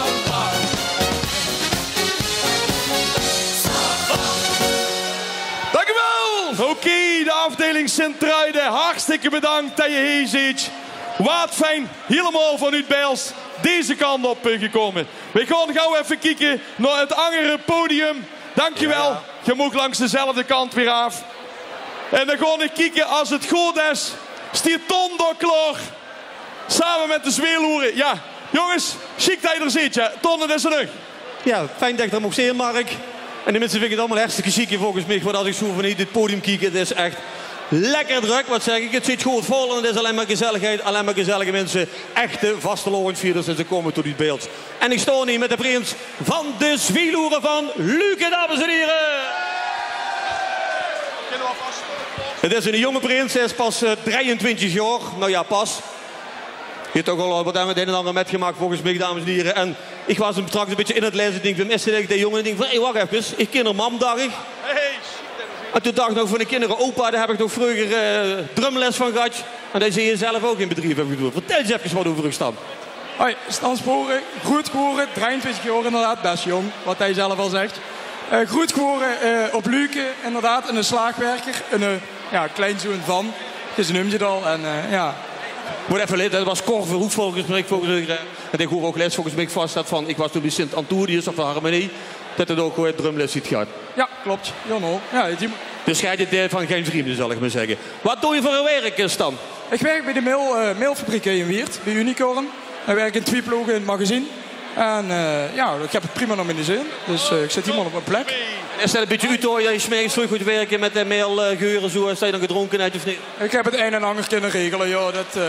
dank u wel! Oké, de afdeling Sint-Truiden, hartstikke bedankt dat je hier zit. Wat fijn, helemaal vanuit Bijls deze kant op gekomen. We gaan gauw even kijken naar het andere podium. Dankjewel, ja. Je mag langs dezelfde kant weer af. En dan gaan we kijken, als het goed is, stiert Ton daar klaar. Samen met de zweeloeren. Ja, jongens, chic dat je er zit. Ja. Ton, het is er nog. Ja, fijn dat je er mocht zijn, Mark. En de mensen vinden het allemaal hartstikke chic volgens mij. Want als ik zo vanuit dit podium kijk, het is echt lekker druk. Wat zeg ik? Het zit goed vol en het is alleen maar gezelligheid. Alleen maar gezellige mensen. Echte vastelovendvierders en ze komen tot dit beeld. En ik sta hier met de prins van de zwieloeren van Luke, dames en heren. Het is een jonge prins. Hij is pas 23 jaar. Nou ja, pas. Je hebt toch al wat aan het een en ander metgemaakt volgens mij, dames en heren. En ik was hem straks een beetje in het lezen. Ik denk, van is dit de jongen? Ik denk van, hé, wacht even. Ik ken een mam, dacht ik. En toen dacht ik nog van de kinderen, opa, daar heb ik nog vroeger drumles van gehad. En dat zie je zelf ook in bedrijf hebben gedaan. Vertel eens even wat over uw stand. Hoi, Stan Sporen, goed geboren, 23 jaar inderdaad, best jong, wat hij zelf al zegt. Goed geboren op Luke, inderdaad, een slaagwerker, een kleinzoon van. Dus noem je het al. En ja. Moet even lezen, dat was Cor Verhoef volgens mij. En ik hoor ook les volgens mij vast dat van, ik was toen bij Sint-Antonius of de Harmonie. Dat het ook gewoon drumles ziet gaat. Ja, klopt. Jammer. Ja, dus ga je dit van geen vrienden, zal ik maar zeggen. Wat doe je voor een werk, Stan? Ik werk bij de mailfabriek in Weert, bij Unicorn. Ik werk in Twieplogen in het magazine. En ik heb het prima naar mijn zin. Dus ik zit hier maar op mijn plek. Is dat een beetje uitooien dat je smijgens terug moet werken met de mailgeuren zo? Sta je dan gedronken uit of niet? Ik heb het een en ander kunnen regelen, ja.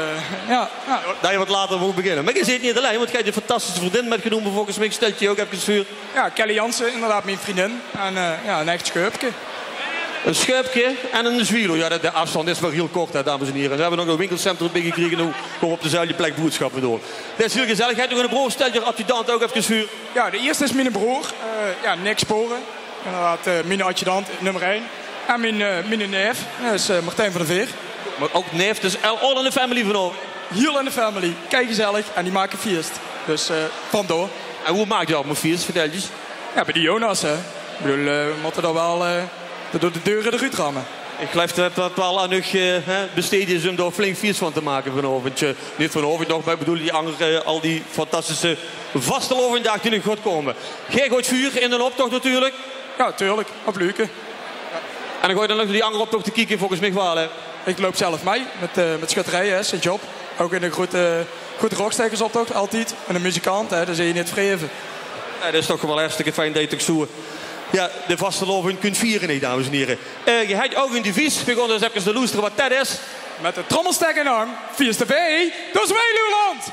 Dat je wat later moet beginnen. Maar je zit niet alleen, want je hebt een fantastische vriendin metgenomen volgens mij. Stelt je ook even vuur. Ja, Kelly Jansen, inderdaad mijn vriendin. En een echt scheupje. Een scheupje en een zwielo. Ja, de afstand is wel heel kort, hè, dames en heren. We hebben nog een winkelcentrum gekregen, nu komen op dezelfde plek boodschappen door. Dat is veel gezelligheid. Nog een broer, stel je adjudant ook even vuur. Ja, de eerste is mijn broer, Nick Sporen. Inderdaad, mijn adjudant, nummer 1. En mijn neef, dat is Martijn van der Veer. Maar ook neef, dus all in the family van over. Heel in de family, kijk gezellig. En die maken feest. Dus vandoor. En hoe maak je dat met feest, vertel eens? Ja, bij de Jonas, hè. Ik bedoel, we moeten daar wel door de deuren eruit rammen. Ik geloof dat het wel aan besteed is om daar flink feest van te maken vanavond. Niet vanavond nog, maar ik bedoel die andere, al die fantastische vastelovenddag die nu gaat komen. Jij gooit vuur in de optocht natuurlijk. Ja, tuurlijk. Op Luke. Ja. En dan gooi je dan nog die andere optocht te kijken volgens mij wel, hè? Ik loop zelf mee met schutterijen, Sint-Job. Ook in een goede rockstekersoptocht, altijd. En een muzikant, hè, daar zie je niet vreven. Ja, dat is toch wel hartstikke fijn dat je toch zo de vastelovend kunt vieren, hè, dames en heren. Je hebt ook een devies. We gaan dus even luisteren wat dat is. Met de trommelstek in arm. Vies TV, dat is Weluwland!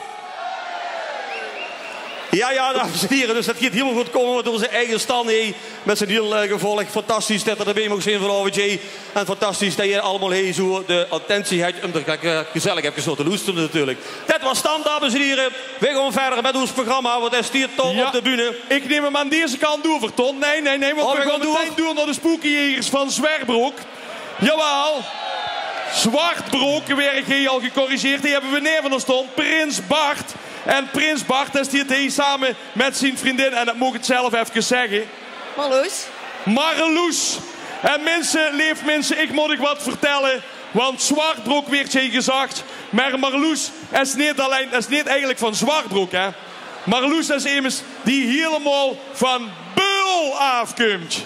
Ja, dames en heren, dus dat gaat helemaal goed komen door zijn eigen stand. Met zijn heel gevolg. Fantastisch dat er erbij mag zijn vanavond. En fantastisch dat je allemaal zo de attentie hebt om er gezellig even zo te luisteren natuurlijk. Dat was Stan, dames en heren. We gaan verder met ons programma, want hij stiert Ton op de bühne. Ik neem hem aan deze kant over, Ton. Nee, want we gaan meteen door naar de spookyjegers van Zwertbroek. Jawel. Zwartbroek, werd hij al gecorrigeerd. Die hebben we neer van de stond. Prins Bart. En Prins Bart is hier samen met zijn vriendin. En dat moet ik het zelf even zeggen. Marloes. En mensen, ik moet wat vertellen. Want Zwartbroek werd je gezegd. Maar Marloes is niet eigenlijk van Zwartbroek, hè. Marloes is immers die helemaal van Beul afkomt.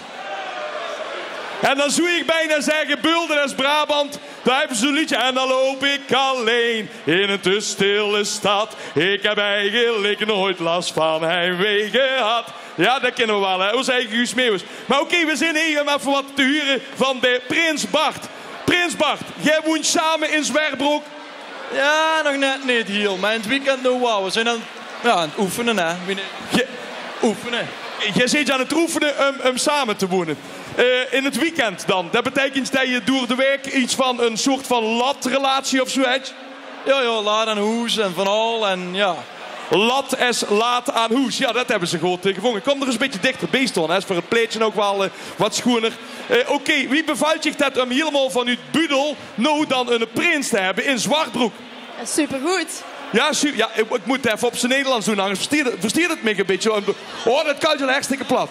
En dan zou ik bijna zeggen, Beul, dat is Brabant. Daar hebben ze zo'n liedje. En dan loop ik alleen in een te stille stad. Ik heb eigenlijk nooit last van heimwee gehad. Ja, dat kennen we wel, hè. Ons eigen Guus Meeuwis. Maar oké, we zijn hier om even wat te huren van de Prins Bart. Prins Bart, jij woont samen in Zwertbroek. Ja, nog net niet hier. Maar in het weekend nou wel. We zijn aan het oefenen, hè. Oefenen. Jij zit aan het oefenen om samen te wonen. In het weekend dan. Dat betekent dat je door de week iets van een soort van latrelatie of zoiets? Ja, laat aan hoes en van al en ja. Lat is laat aan hoes. Ja, dat hebben ze goed gevonden. Kom er eens een beetje dichterbij staan. Hè. Is voor het pleedje ook wel wat schoner. Oké, wie bevalt zich dat om helemaal vanuit Budel nou dan een prins te hebben in Zwartbroek? Ja, supergoed. Ja, ja, ik moet het even op zijn Nederlands doen. Anders versteer het me een beetje. Oh, dat kan je hartstikke plat.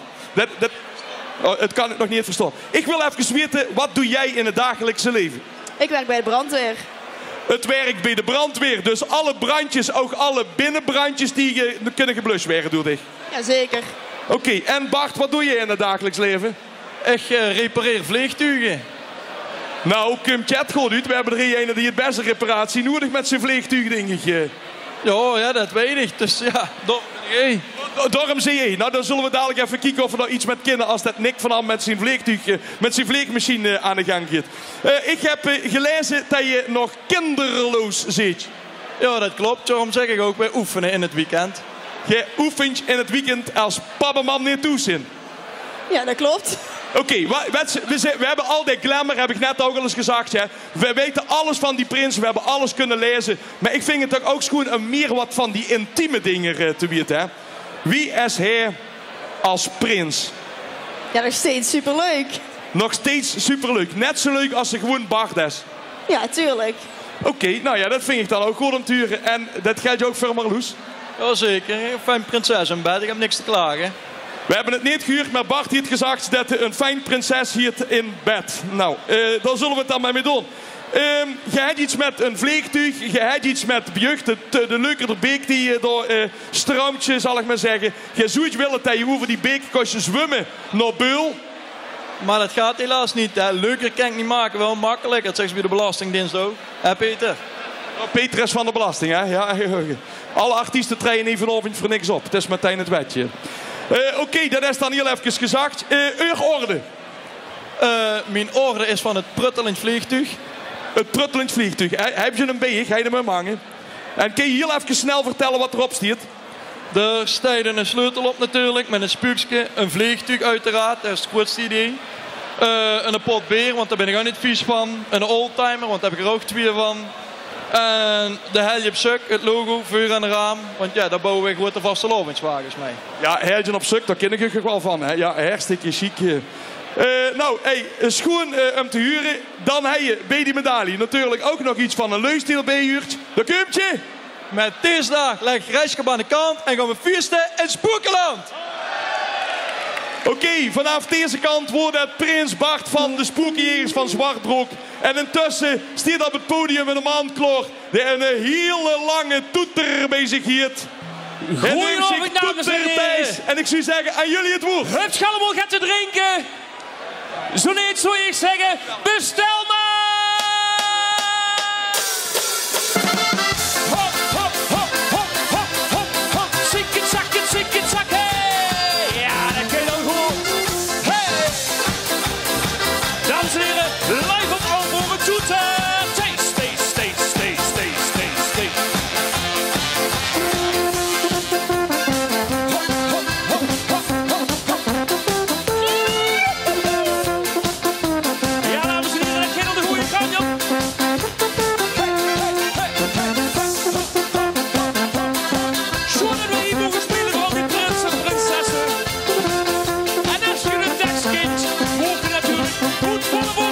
Het kan ik nog niet verstaan. Ik wil even weten, wat doe jij in het dagelijkse leven? Ik werk bij de brandweer. Het werkt bij de brandweer. Dus alle brandjes, ook alle binnenbrandjes die kunnen geblust worden door dich. Jazeker. Oké, en Bart, wat doe je in het dagelijks leven? Ik repareer vliegtuigen. Nou, komt het goed uit. We hebben er een die het beste reparatie nodig met zijn vliegtuigdingetje. Ja, dat weet ik. Dus ja, daarom zie je. Nou, dan zullen we dadelijk even kijken of we daar iets met kunnen als dat Nick vanaf met zijn vliegmachine aan de gang gaat. Ik heb gelezen dat je nog kinderloos zit. Ja, dat klopt. Daarom zeg ik ook, wij oefenen in het weekend. Je oefent in het weekend als papa man niet toezien. Ja, dat klopt. Oké, we hebben al die glamour, heb ik net ook al eens gezegd. Hè. We weten alles van die prins, we hebben alles kunnen lezen. Maar ik vind het toch ook schoon om meer wat van die intieme dingen te weten. Hè. Wie is hij als prins? Ja, nog steeds superleuk. Nog steeds superleuk. Net zo leuk als ze gewoon Bart is. Ja, tuurlijk. Oké, nou ja, dat vind ik dan ook goed om te huren. En dat geldt je ook voor Marloes? Jazeker, een fijn prinses in bed, ik heb niks te klagen. We hebben het niet gehuurd, maar Bart heeft gezegd dat een fijn prinses hier in bed. Nou, daar zullen we het dan maar mee doen. Je hebt iets met een vliegtuig, je hebt iets met jeugd, de leuke beek die door stroomt, zal ik maar zeggen. Je zou het willen dat je over die beek kost zwemmen naar Beul. Maar dat gaat helaas niet. Hè. Leuker kan ik niet maken, wel makkelijk. Dat zegt ze bij de Belastingdienst ook. Hé Peter? Oh, Peter is van de belasting, hè? Ja. Alle artiesten treden even vanavond voor niks op. Het is meteen het wetje. Oké, dat is dan heel even gezegd. Uw orde? Mijn orde is van het pruttelend vliegtuig. Het pruttelend vliegtuig. Heb je een beeg? Ga je hem hangen? En kun je heel even snel vertellen wat erop staat? Er staat een sleutel op natuurlijk, met een spuugje, een vliegtuig uiteraard, dat is het kortste idee. Een pot beer, want daar ben ik ook niet vies van. Een oldtimer, want daar heb ik er ook 2 van. En de helje op suk, het logo, vuur aan de raam. Want ja, daar bouwen we gewoon de vaste lovingswagens mee. Ja, helje op suk, daar ken ik er wel van. Hè? Ja, hartstikke chic. Nou, schoon om te huren. Dan heb je bij die medaille natuurlijk ook nog iets van een leusteel bijhuurt. Daar komt je. Met deze dag leg ik Rijskap aan de kant en gaan we feesten in Spoekenland. Oké, vanaf deze kant wordt het prins Bart van de Spookjegers van Zwartbroek. En intussen staat op het podium een man klaar die een hele lange toeter bij zich hield. Goedenavond, dames en heren. En ik zou zeggen, aan jullie het woord. Hup, allemaal gaat te drinken. Zo niet zou ik zeggen, bestel maar. Hop, hop, hop, hop, hop, hop, hop. Zieket, zakken. Ja, dat kun je dan gewoon. Hey. Dames en heren, live op Almere Toeter. Volle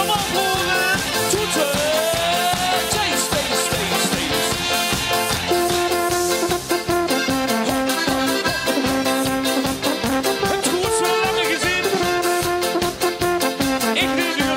allemaal horen. Toeten. Steeds, steeds, steeds, steeds. Het goed zo lange gezin. Ik weet nu.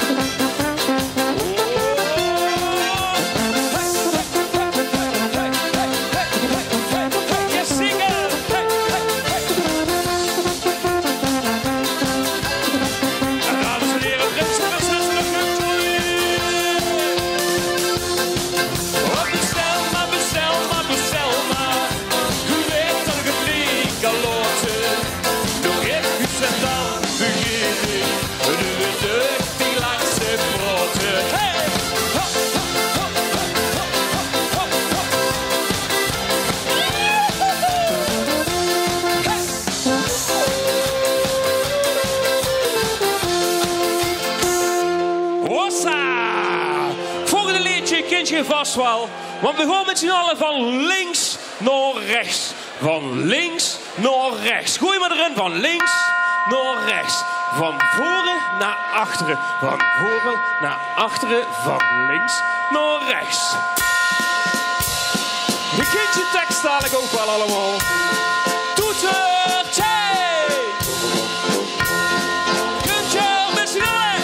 Volgende liedje kent je vast wel. Want we gaan met z'n allen van links naar rechts. Van links naar rechts. Gooi maar erin. Van links naar rechts. Van voren naar achteren. Van voren naar achteren. Van links naar rechts. Je kent je tekst dadelijk ook wel allemaal. Toetertje! Kunt je met z'n allen?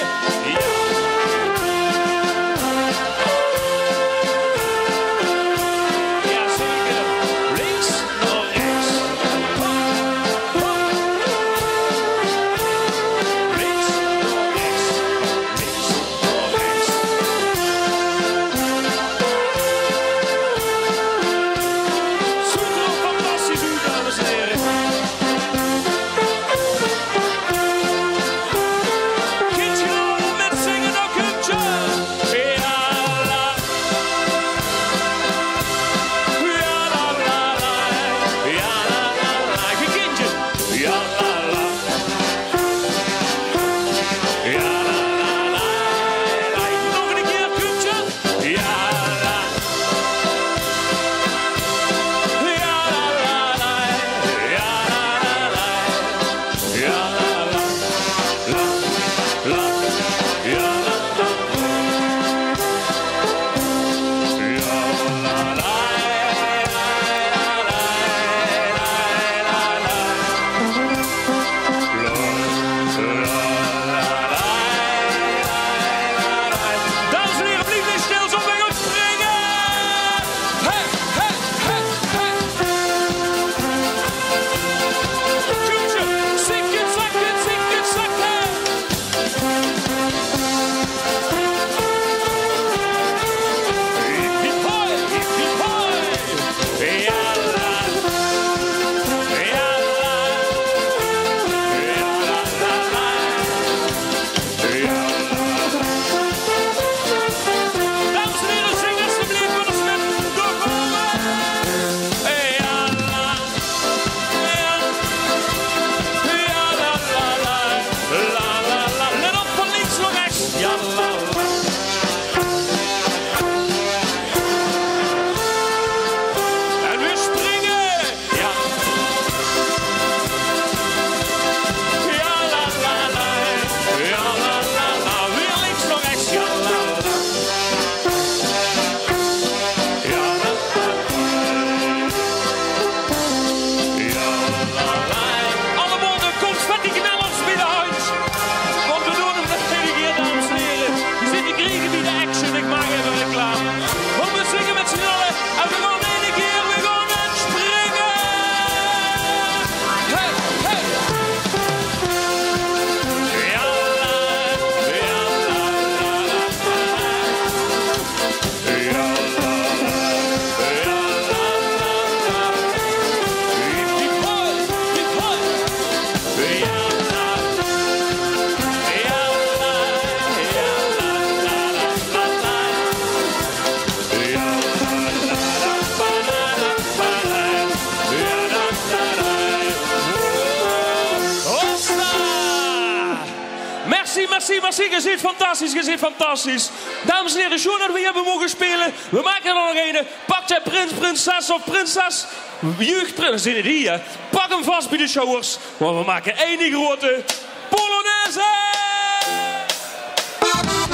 merci. Je zit fantastisch, je zit fantastisch. Dames en heren, schoon dat we hebben mogen spelen. We maken er nog een. Pak jij prins, prinses of prinses. Jeugdprins, zit het hier. Pak hem vast bij de showers. Want we maken één grote Polonaise.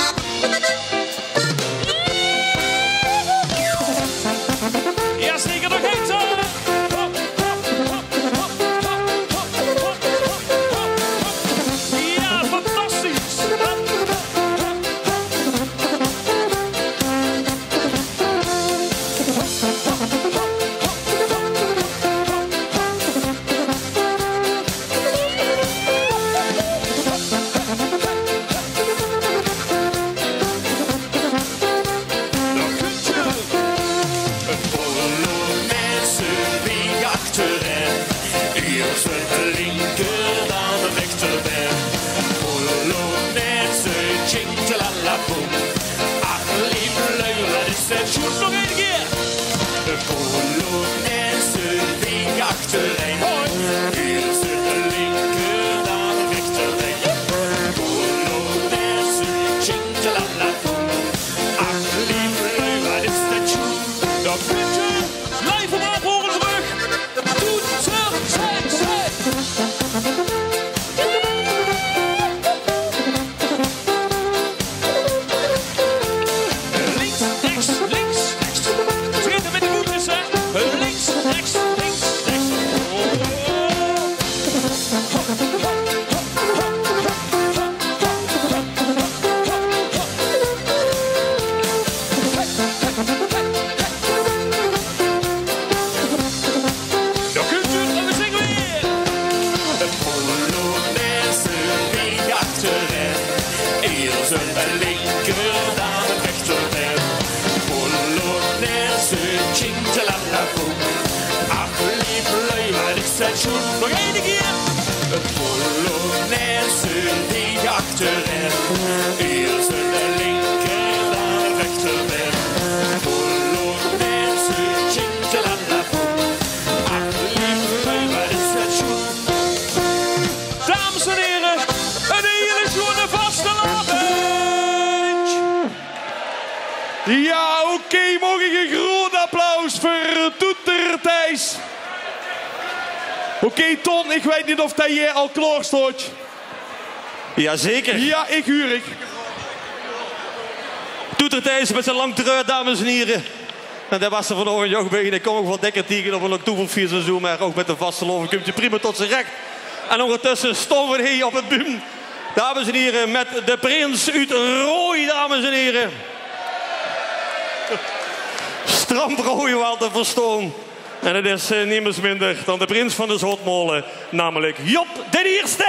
la boom. Ach, lieve lui, wat is dat schoen? Nog een keer. De Polonaise weg achterin. Hier zit de linker, dan de rechterin. Polonaise, tjingelala boom. Ach, lieve lui, wat is dat schoen? Dat puntje, live omhoog, horen terug. Toeter, zij, zij. Links, rechts, links, rechts. Schieten met de voetjes, hè. Links, rechts, links, rechts. Dan kunt u het, en we zingen weer. De Polonaise weg achterin. Eerst de linker, dan de rechterin. Polonaise, tjingelala boom. Ach, lieve lui, wat is dat schoen? Nog één keer. De Polonaise weg achterin. Eerst de linker, dan de rechterin. Polonaise, tjingelala boom. Ach, lieve lui, wat is dat schoen? Dames en heren, een hele schone vaste lavage. Ja, oké, mag ik een groot applaus voor Toeter Thijs. Oké, Ton, ik weet niet of dat jij al klaar staat. Jazeker. Ja, ik huur ik. Toeter Thijs met zijn lang trui, dames en heren. En daar was er vanochtend ook bij. Ik kom ook wel dikker tegen op een oktoberfeest, maar ook met een vaste loven komt je prima tot zijn recht. En ondertussen stonden we hier op het buum. Dames en heren, met de prins uit Rooi, dames en heren. Stramprooi wel te verstaan. En het is niemand minder dan de prins van de Zotmolen, namelijk Job den Eerste.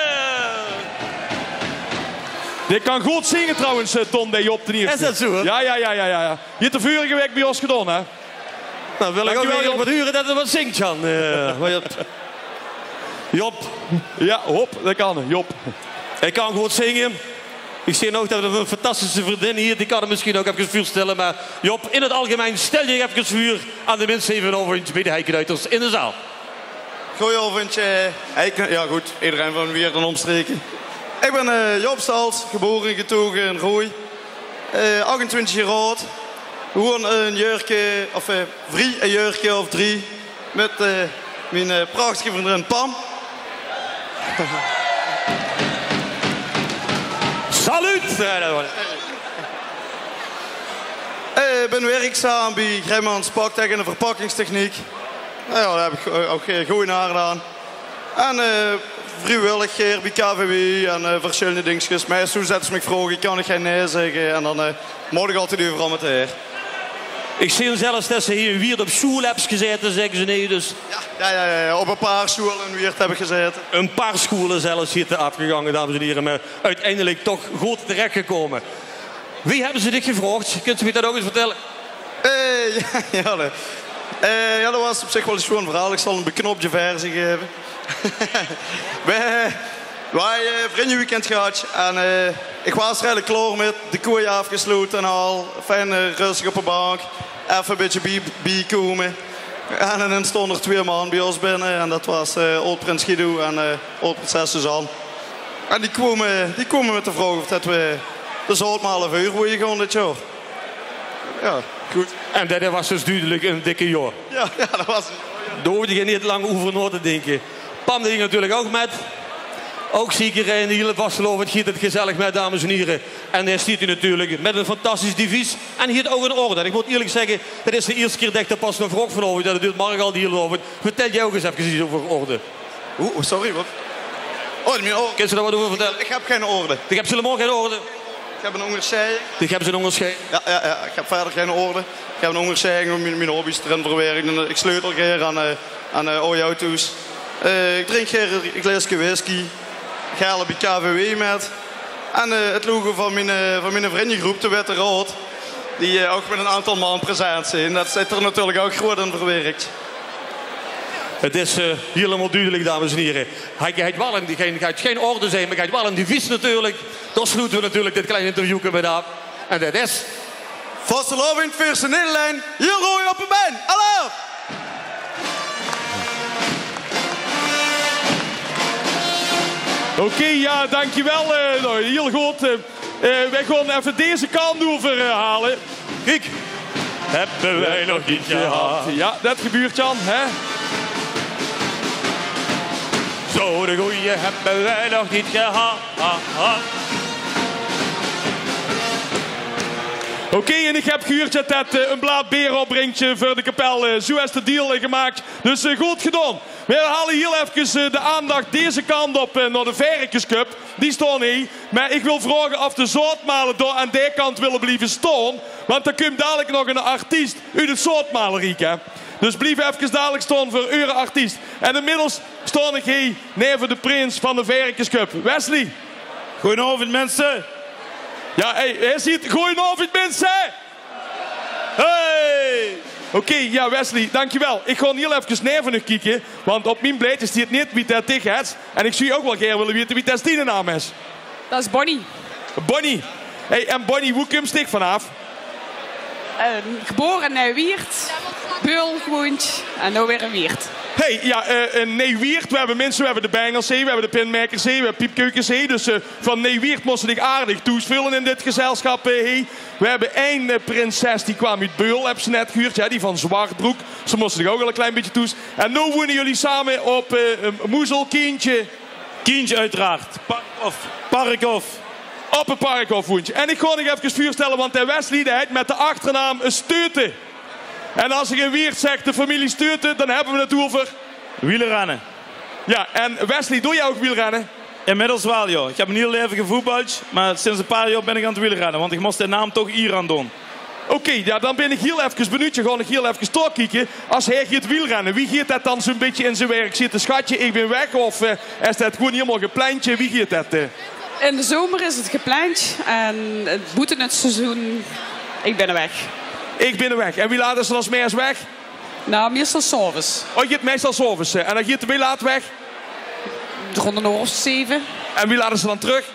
Dit kan goed zingen trouwens, Ton, bij Job ten Eerste. Is dat zo, hè? Ja. Je hebt de vorige week bij ons gedaan, hè? Nou, wil ik ook Dankjewel, weer Job. wat huren dat er wat zingt, Jan. Job. Ja, hop, dat kan, Job. Hij kan goed zingen. Ik zie nog dat we een fantastische vriendin hier, die kan hem misschien ook even vuur stellen. Maar Job, in het algemeen stel je even vuur aan de mensen even over bij de Heikenuiters in de zaal. Goedenavond. Ja goed, iedereen van weer en omstreken. Ik ben Job Stals, geboren en getogen in Rooi. 28 jaar oud. Gewoon een jurkje, of een jurkje of 3. Met mijn prachtige vriendin Pam. Salut! Ik ben werkzaam bij Grijmans Paktech in de verpakkingstechniek. Nou ja, daar heb ik ook goede naar gedaan. En vrijwillig hier bij KVW en verschillende dingetjes. Meestal zetten ze me vragen, kan ik geen nee zeggen. En dan moet ik altijd overal met de heer. Ik zie zelfs dat ze hier weer op schoolabs gezeten, zeggen ze nee. Dus. Ja, op een paar scholen in Weert heb ik gezeten. Een paar scholen zelfs hier te afgegangen, dames en heren. Maar uiteindelijk toch goed terechtgekomen. Wie hebben ze dit gevraagd? Kunt u me dat ook eens vertellen? Ja, dat was op zich wel een schoon verhaal. Ik zal een beknopte versie geven. Wij vriendenweekend gehad. En ik was er eigenlijk klaar met de koeien afgesloten en al. Fijn rustig op de bank. Even een beetje bijkomen. En dan stonden er 2 man bij ons binnen. En dat was oud prins Guido en oud prinses Suzanne. En die kwamen met de vraag of dat we de zoutmalen vuur willen gaan dit jaar. Ja, goed. En dat was dus duidelijk een dikke jaar. Ja, dat was het. Daar hoefde je niet lang over na te denken. Pam deed natuurlijk ook met. Ook zeker in de hele Vasteloven. Het giet het gezellig met, dames en heren. En hij stiet u natuurlijk met een fantastisch devies. En hier ook in orde. En ik moet eerlijk zeggen, dat is de eerste keer dat ik er pas een vraag van over. Dat doet Mark al die hele over. Vertel jij ook eens even iets over orde. Sorry, wat? Oh, kun je daar wat over vertellen? Ik heb geen orde. Ik heb ze helemaal geen orde. Ik heb een onderscheiding. Ik heb ze een onderscheiding? Ja, ik heb verder geen orde. Ik heb een onderscheiding om mijn hobby's erin verwerken. Ik sleutel keer aan auto's. Ik drink keer een glaasje whisky. Ik ga bij KVW met. En het logo van mijn vriendengroep, de Witte Rood. Die ook met een aantal man present zijn. Dat zit er natuurlijk ook groot in verwerkt. Het is helemaal duidelijk, dames en heren. Hij gaat geen orde zijn, maar hij gaat wel een divisie natuurlijk. Dan sluiten we natuurlijk dit kleine interview met af. En dat is... Vasteloving, Veerse Nederlijn, hier rooi op een been. Hallo! Oké, ja, dankjewel. Nou, heel goed. Wij gaan even deze kant overhalen. Kijk, hebben wij nog niet gehad. Ja, dat gebeurt, Jan, hè? Zo de goeie hebben wij nog niet gehad. Oké, en ik heb gehoord dat dat een blaad beer opbrengt voor de kapel. Zo is de deal gemaakt. Dus goed gedaan. We halen heel even de aandacht deze kant op naar de Verrekenscup. Die staan hier. Maar ik wil vragen of de Zoutmalen daar aan die kant willen blijven staan. Want dan komt dadelijk nog een artiest uit het Zoutmalenriek. Hè? Dus blijf even dadelijk staan voor uw artiest. En inmiddels sta ik hier neven de prins van de Verrekenscup. Wesley. Goedenavond mensen. Ja, hij ziet. Goedenavond mensen. Hey. Oké, ja Wesley, dankjewel. Ik ga heel even neven nog kijken. Want op mijn blaadje staat niet wie dat tegen is. En ik zou ook wel graag willen weten wie dat die naam is. Dat is Bonnie. Bonnie. Hey, en Bonnie, hoe komt je vanaf? Geboren in Wiert. Beul gewoond. En nu weer in Wiert. Hey, ja, Neewiert. We hebben mensen, we hebben de Bengelsee, we hebben de Pinmerkerzee, we hebben Piepkeukenzee. Dus van Neewiert moesten ik aardig toesvullen in dit gezelschap. Hey. We hebben één prinses, die kwam uit Beul, heb ze net gehuurd. Ja, die van Zwartbroek. Ze moesten ik ook wel een klein beetje toes. En nu wonen jullie samen op Moezel, Kientje. Kientje uiteraard. Parkhof. Op een Parkhof woont je. En ik ga nog even voorstellen, want de Wesley die heet met de achternaam Steuten. En als ik in Wiert zeg de familie Steuten, dan hebben we het over... Wielrennen. Ja, en Wesley, doe jij ook wielrennen? Inmiddels wel, joh. Ik heb een heel leven gevoetbald, maar sinds een paar jaar ben ik aan het wielrennen, want ik moest de naam toch hier aan doen. Oké, ja, dan ben ik heel even benieuwd. Je gaat nog heel even doorkijken. Als hij gaat wielrennen, wie gaat dat dan zo'n beetje in zijn werk? Zit een schatje, ik ben weg? Of is dat gewoon helemaal gepland? Wie gaat dat? In de zomer is het gepland en het boetenseizoen, ik ben er weg. Ik ben er weg. En wie laat is er als meest weg? Nou, meestal 's avonds. Oh, je gaat meestal 's avonds. En dan gaat de wie laat weg? Rond een uur of 7. En wie laten ze dan terug?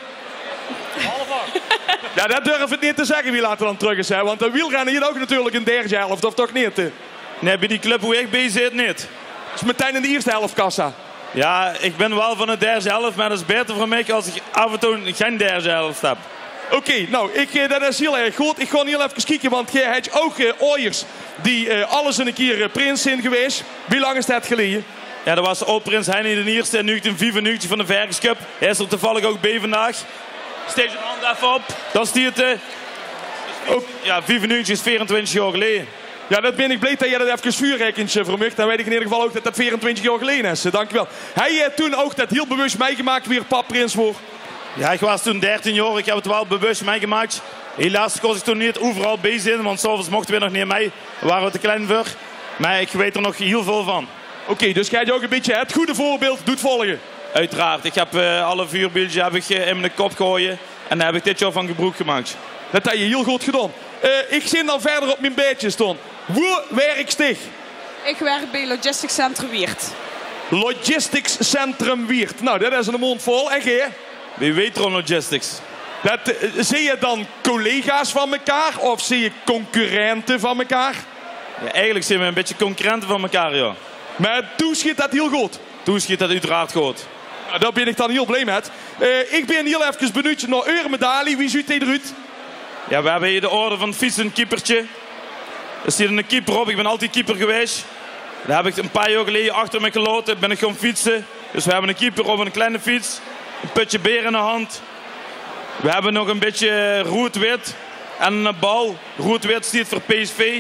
Ja, dat durf ik niet te zeggen wie later dan terug is. Hè? Want de wielrennen hier ook natuurlijk in de derde helft, of toch niet? Nee, bij die club hoe ik bij zit niet. Dat is meteen in de eerste helft kassa. Ja, ik ben wel van de derde helft, maar dat is beter voor mij als ik af en toe geen derde helft heb. Oké, nou, dat is heel erg goed. Ik ga heel even kijken, want jij hebt ook ooiers die alles een keer prins zijn geweest. Wie lang is dat geleden? Ja, dat was oud-prins Henny de Eerste in 1995 van de Verrekenscup. Hij is er toevallig ook bij vandaag. Steek je hand even op. Dat is die het. Ja, 95 is 24 jaar geleden. Ja, dat ben ik blij dat jij dat even vuurrekentje vermucht. Dan weet ik in ieder geval ook dat dat 24 jaar geleden is. Dankjewel. Hij heeft toen ook dat heel bewust meegemaakt weer papprins wordt. Ja, ik was toen 13 jaar. Ik heb het wel bewust meegemaakt. Helaas kon ik toen niet overal bij zijn, want s'avonds mochten we nog niet mee. We waren te klein voor. Maar ik weet er nog heel veel van. Oké, dus ga je ook een beetje het goede voorbeeld doet volgen? Uiteraard. Ik heb alle vuurbeeldjes in mijn kop gooien. En daar heb ik dit jaar van gebruik gemaakt. Dat heb je heel goed gedaan. Ik zit dan verder op mijn beetje staan. Waar werk je? Ik werk bij Logistics Centrum Wiert. Logistics Centrum Wiert. Nou, dat is een mond vol. En jij? Bij Wetron Logistics. Zie je dan collega's van elkaar of zie je concurrenten van elkaar? Ja, eigenlijk zijn we een beetje concurrenten van elkaar, ja. Maar toen schiet dat heel goed? Toen schiet dat uiteraard goed. Nou, daar ben ik dan heel blij met. Ik ben heel even benieuwd naar uw medaille. Wie ziet hij eruit? Ja, we hebben hier de orde van het fietsenkeepertje. Er zit een keeper op. Ik ben altijd keeper geweest. Daar heb ik een paar jaar geleden achter me geloten. Ben ik gaan fietsen. Dus we hebben een keeper op een kleine fiets. Een putje beer in de hand. We hebben nog een beetje rood-wit. En een bal. Rood-wit staat voor PSV.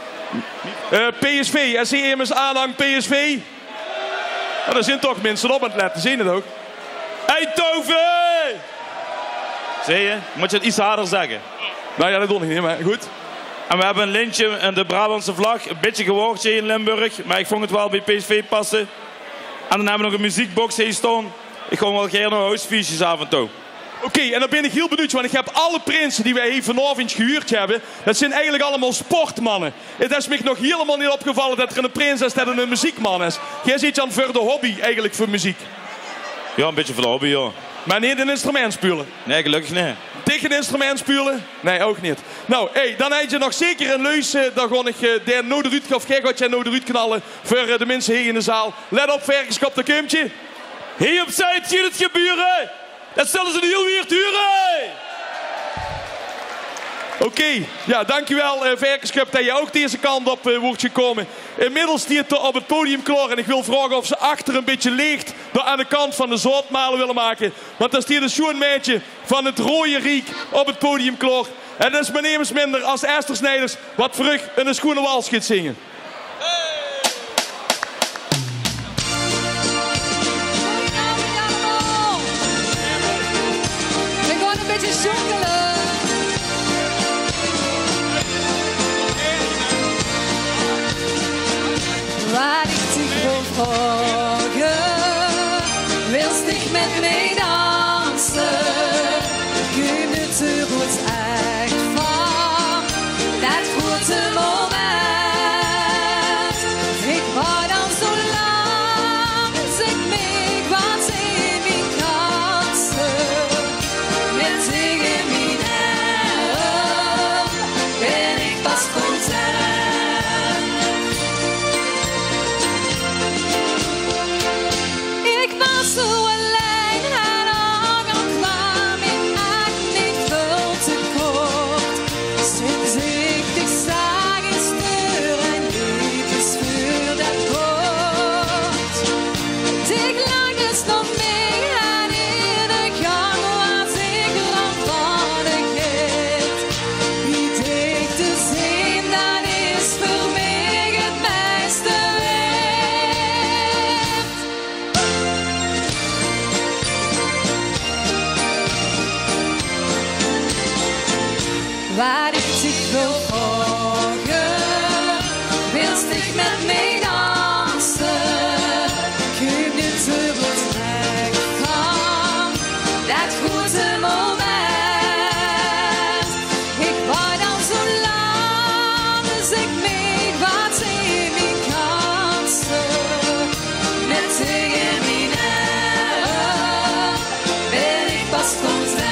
PSV. En zie je immers aanhang PSV? Ja, er zijn toch mensen op aan het letten. Zie je het ook? Eindhoven! Zie je? Moet je het iets harder zeggen. Nou ja, dat doe ik niet, maar goed. En we hebben een lintje en de Brabantse vlag. Een beetje gewoogd in Limburg. Maar ik vond het wel bij PSV passen. En dan hebben we nog een muziekbox hier staan. Ik ga wel gerne huisfietsjes af en toe. Oké, en dan ben ik heel benieuwd, want ik heb alle prinsen die wij hier vanavond gehuurd hebben, dat zijn eigenlijk allemaal sportmannen. Het is me nog helemaal niet opgevallen dat er een prins is dat een muziekman is. Jij zit dan voor de hobby eigenlijk voor muziek. Ja, een beetje voor de hobby, ja. Maar niet een instrument spelen? Nee, gelukkig niet. Tegen een instrument spelen? Nee, ook niet. Nou, dan heb je nog zeker een leus. Dan ga ik de Noderuit, of jij gaat jij Noderuit knallen voor de mensen hier in de zaal. Let op, verkenskop, dat kumpje. Hier opzij, het hier het gebeuren. Dat stellen ze nu heel weer duren. Oké, ja, dankjewel Verkenskop dat je ook deze kant op wordt gekomen. Inmiddels stiert er op het podium klaar en ik wil vragen of ze achter een beetje licht door aan de kant van de zoutmalen willen maken. Want dan stiert een schoon meisje van het Rode Riek op het podium klaar. En dat is mijn nemens minder als Esther Snijders wat terug een schone wals gaat zingen. We gaan een beetje jongelen. Waar ik dich wil vragen, willst dich met mij dansen? Kun je te goed echt van dat grote moment? Ik wou dan zo lang, zeg me wat in mijn kansen. Met tegen mijn heren ben ik pas content. Zo alleen en aangang kwam ik echt niet veel te kort. Sinds ik dich zag is deur en liefdes vuur dat kort. Ik lang dus nog mee en in de gang was ik lang van de geit. Wie dich te zien, dat is voor mij het meeste waar ik dich wil vragen, willst dich met mij dansen? Kun je te goed weg van dat goede moment? Ik wou dan zo lang, dus ik meet wat in mijn kansen. Met tegen mijn heren ben ik pas content.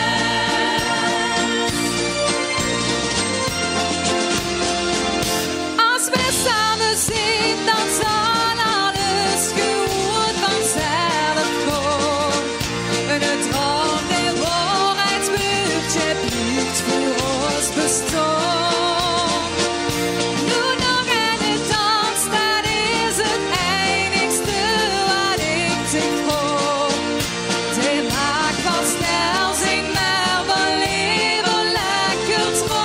Dan zal alles goed vanzelf komen. Een droom der waarheid wordt je blijft voor ons bestaan. Nu nog een dans, dat is het enigste wat ik zich voor. De maak van snel zing maar van leven lekker trouw.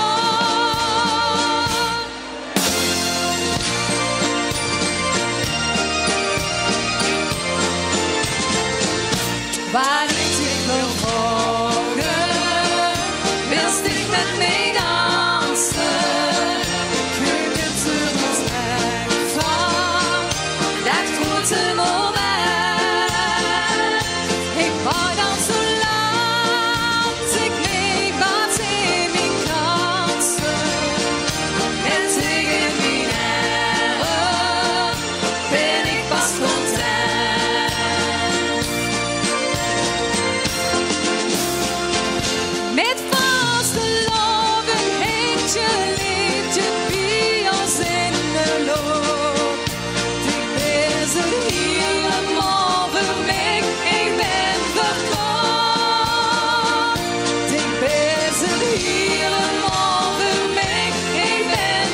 Waar ik dich wil vragen, willst dich met mij dansen? Kun je te goed weg van dat grote moment? Ik wou dan zo lang, ik weet wat in mijn kansen. En tegen mijn heren ben ik pas content. Met vaste loven heeft je liefde bij ons in de loop. Ik ben zo helemaal voor mij, ik ben verkocht. Ik ben zo helemaal voor mij, ik ben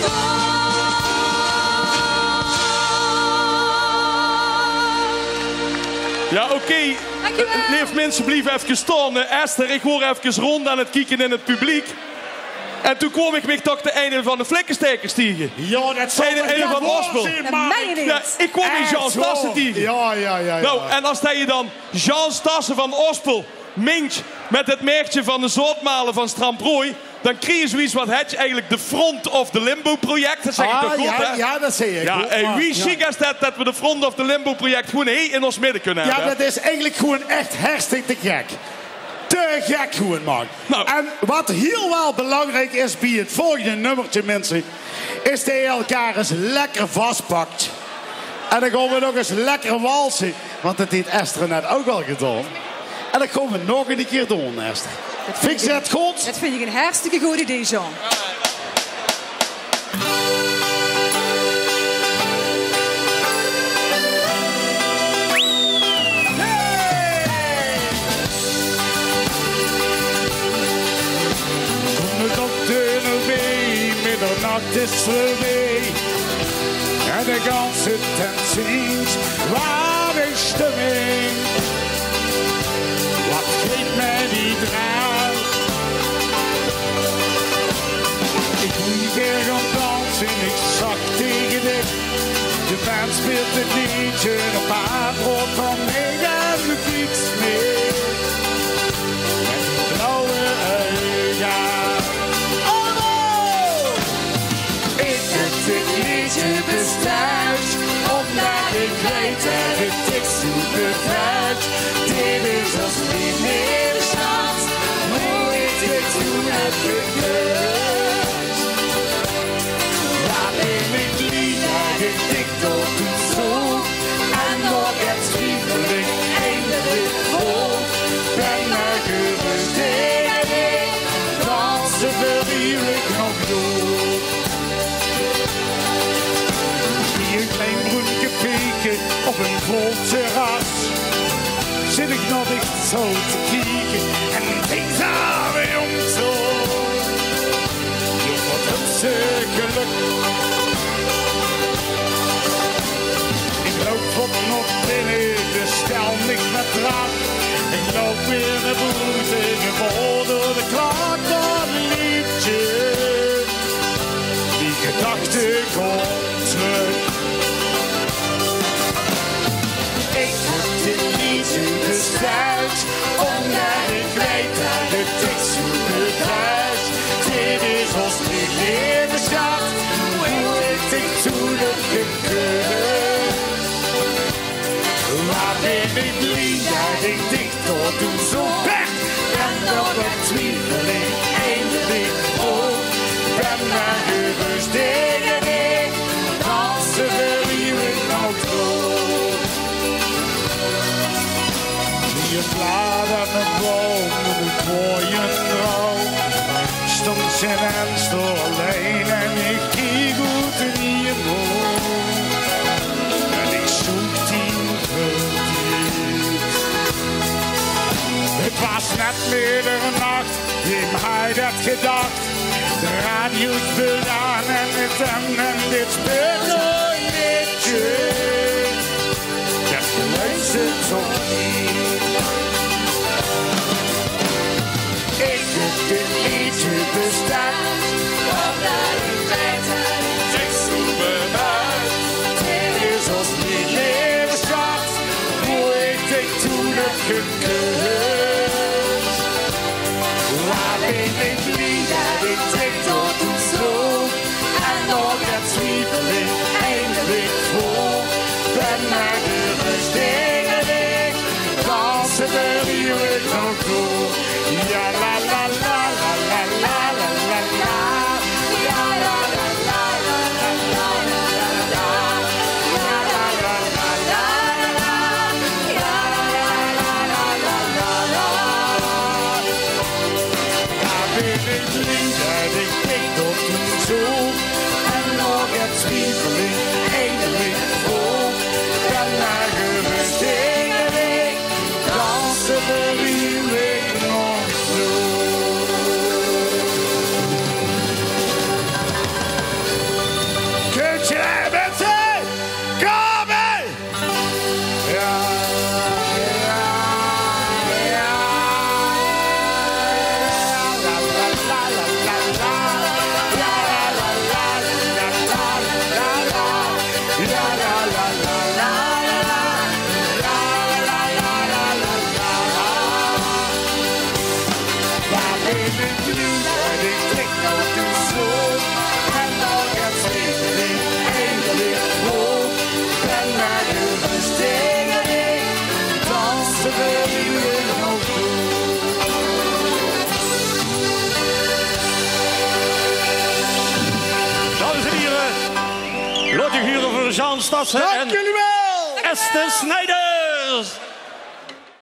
verkocht. Ja, oké. Leef mensen, blijf even staan. Esther, ik hoor even rond aan het kijken in het publiek. En toen kwam ik me toch de einde van de flikkensteker stiegen. Ja, dat zal een van Ospel. Ja, ik kwam in Jean's tassen stiegen. Ja. Nou, en als je dan Jean's tassen van Ospel mengt met het merkje van de zoutmalen van Stramprooi, dan krijg je zoiets wat het eigenlijk de front of the limbo project. Dat zeg ik toch goed, hè? Ja, dat zeg ik. Ja, en wie chic is dat we de front of the limbo project gewoon in ons midden kunnen hebben. Ja, dat is eigenlijk gewoon echt hartstikke te gek. Te te gek gewoon, man. En wat heel wel belangrijk is bij het volgende nummertje, mensen, is dat je elkaar eens lekker vastpakt. En dan gaan we nog eens lekker walsen. Want dat heeft Esther net ook al gedaan. En dan gaan we nog een keer doen, Esther. Vind je het goed? Dat vind ik een hartstikke goed idee, Jean. Middernacht is voorbij en de ganse tent zingt waar is stemming. Wat geeft mij die draai? Ik moet een keer gaan dansen, ik zag tegen dit. De band speelt het liedje, een paar brood van mij en de fiets mee. Met die blauwe ogen. Dit liedje bestaat, omdat ik weet dat het tekst zo bevalt. Dit is als niet meer de stad, hoe ik dit toen heb gekust. Laat in het lied dat ik dik tot toen zoek, en nog het zwieveling eindelijk vol. Ben maar gerust tegen ik, dansen verlier ik nog door. Een klein groen caféke op een vol terras. Zit ik nog echt zo te kijken en denk daar weer om zo. Joh, wat een geluk. Ik loop op nog binnen, de stel niks met trap. Ik loop weer naar boven, gevolgd door de klank van een liedje. Die gedachte komt terug. Ik heb dit liedje besluit, omdat ik weet dat het tekst zo beduidt. Dit is ons leven schat, hoe ik dit toen heb gekust. Laat in het lied dat ik dik tot toen zo weg. En nog het zwieveling eindelijk vol. Ben maar gerust tegen ik, dansen verlier ik nog door. Je bladen en bomen, de mooie droom. Stond zijn venster alleen en ik keek goed in je boom. En ik zoek die verdriet. Het was net middernacht, wie mij dat gedacht. De radio speelt aan en het en dit speelt nooit liedje. Dat geluid zit toch niet. Ik heb dit liedje bestaan, omdat ik weet dat het tekst zo beduidt. Dit is ons niet leven schat, hoe ik dit toen heb gekust. Laat in dit lied dat ik dik tot toen sloeg, en nog het zwieveling eindelijk vol. Ben maar gerust tegen ik, dansen verlier ik nog door. Ja la la la la la la la la la. Ja la la la la la la la la. Ja la la la la la. Ja la la la la la la. Laat in het lied dat ik dik tot toen zoek, en nog het zwieveling eindelijk vol. Ben maar gerust tegen ik, dansen verlier ik nog door. Kunt je mensen? Kom mee! Ja, ja, ja. La la la la la la. Ja la la la la la la la. Jean Stassen Dank en jullie wel! Esther Snijders.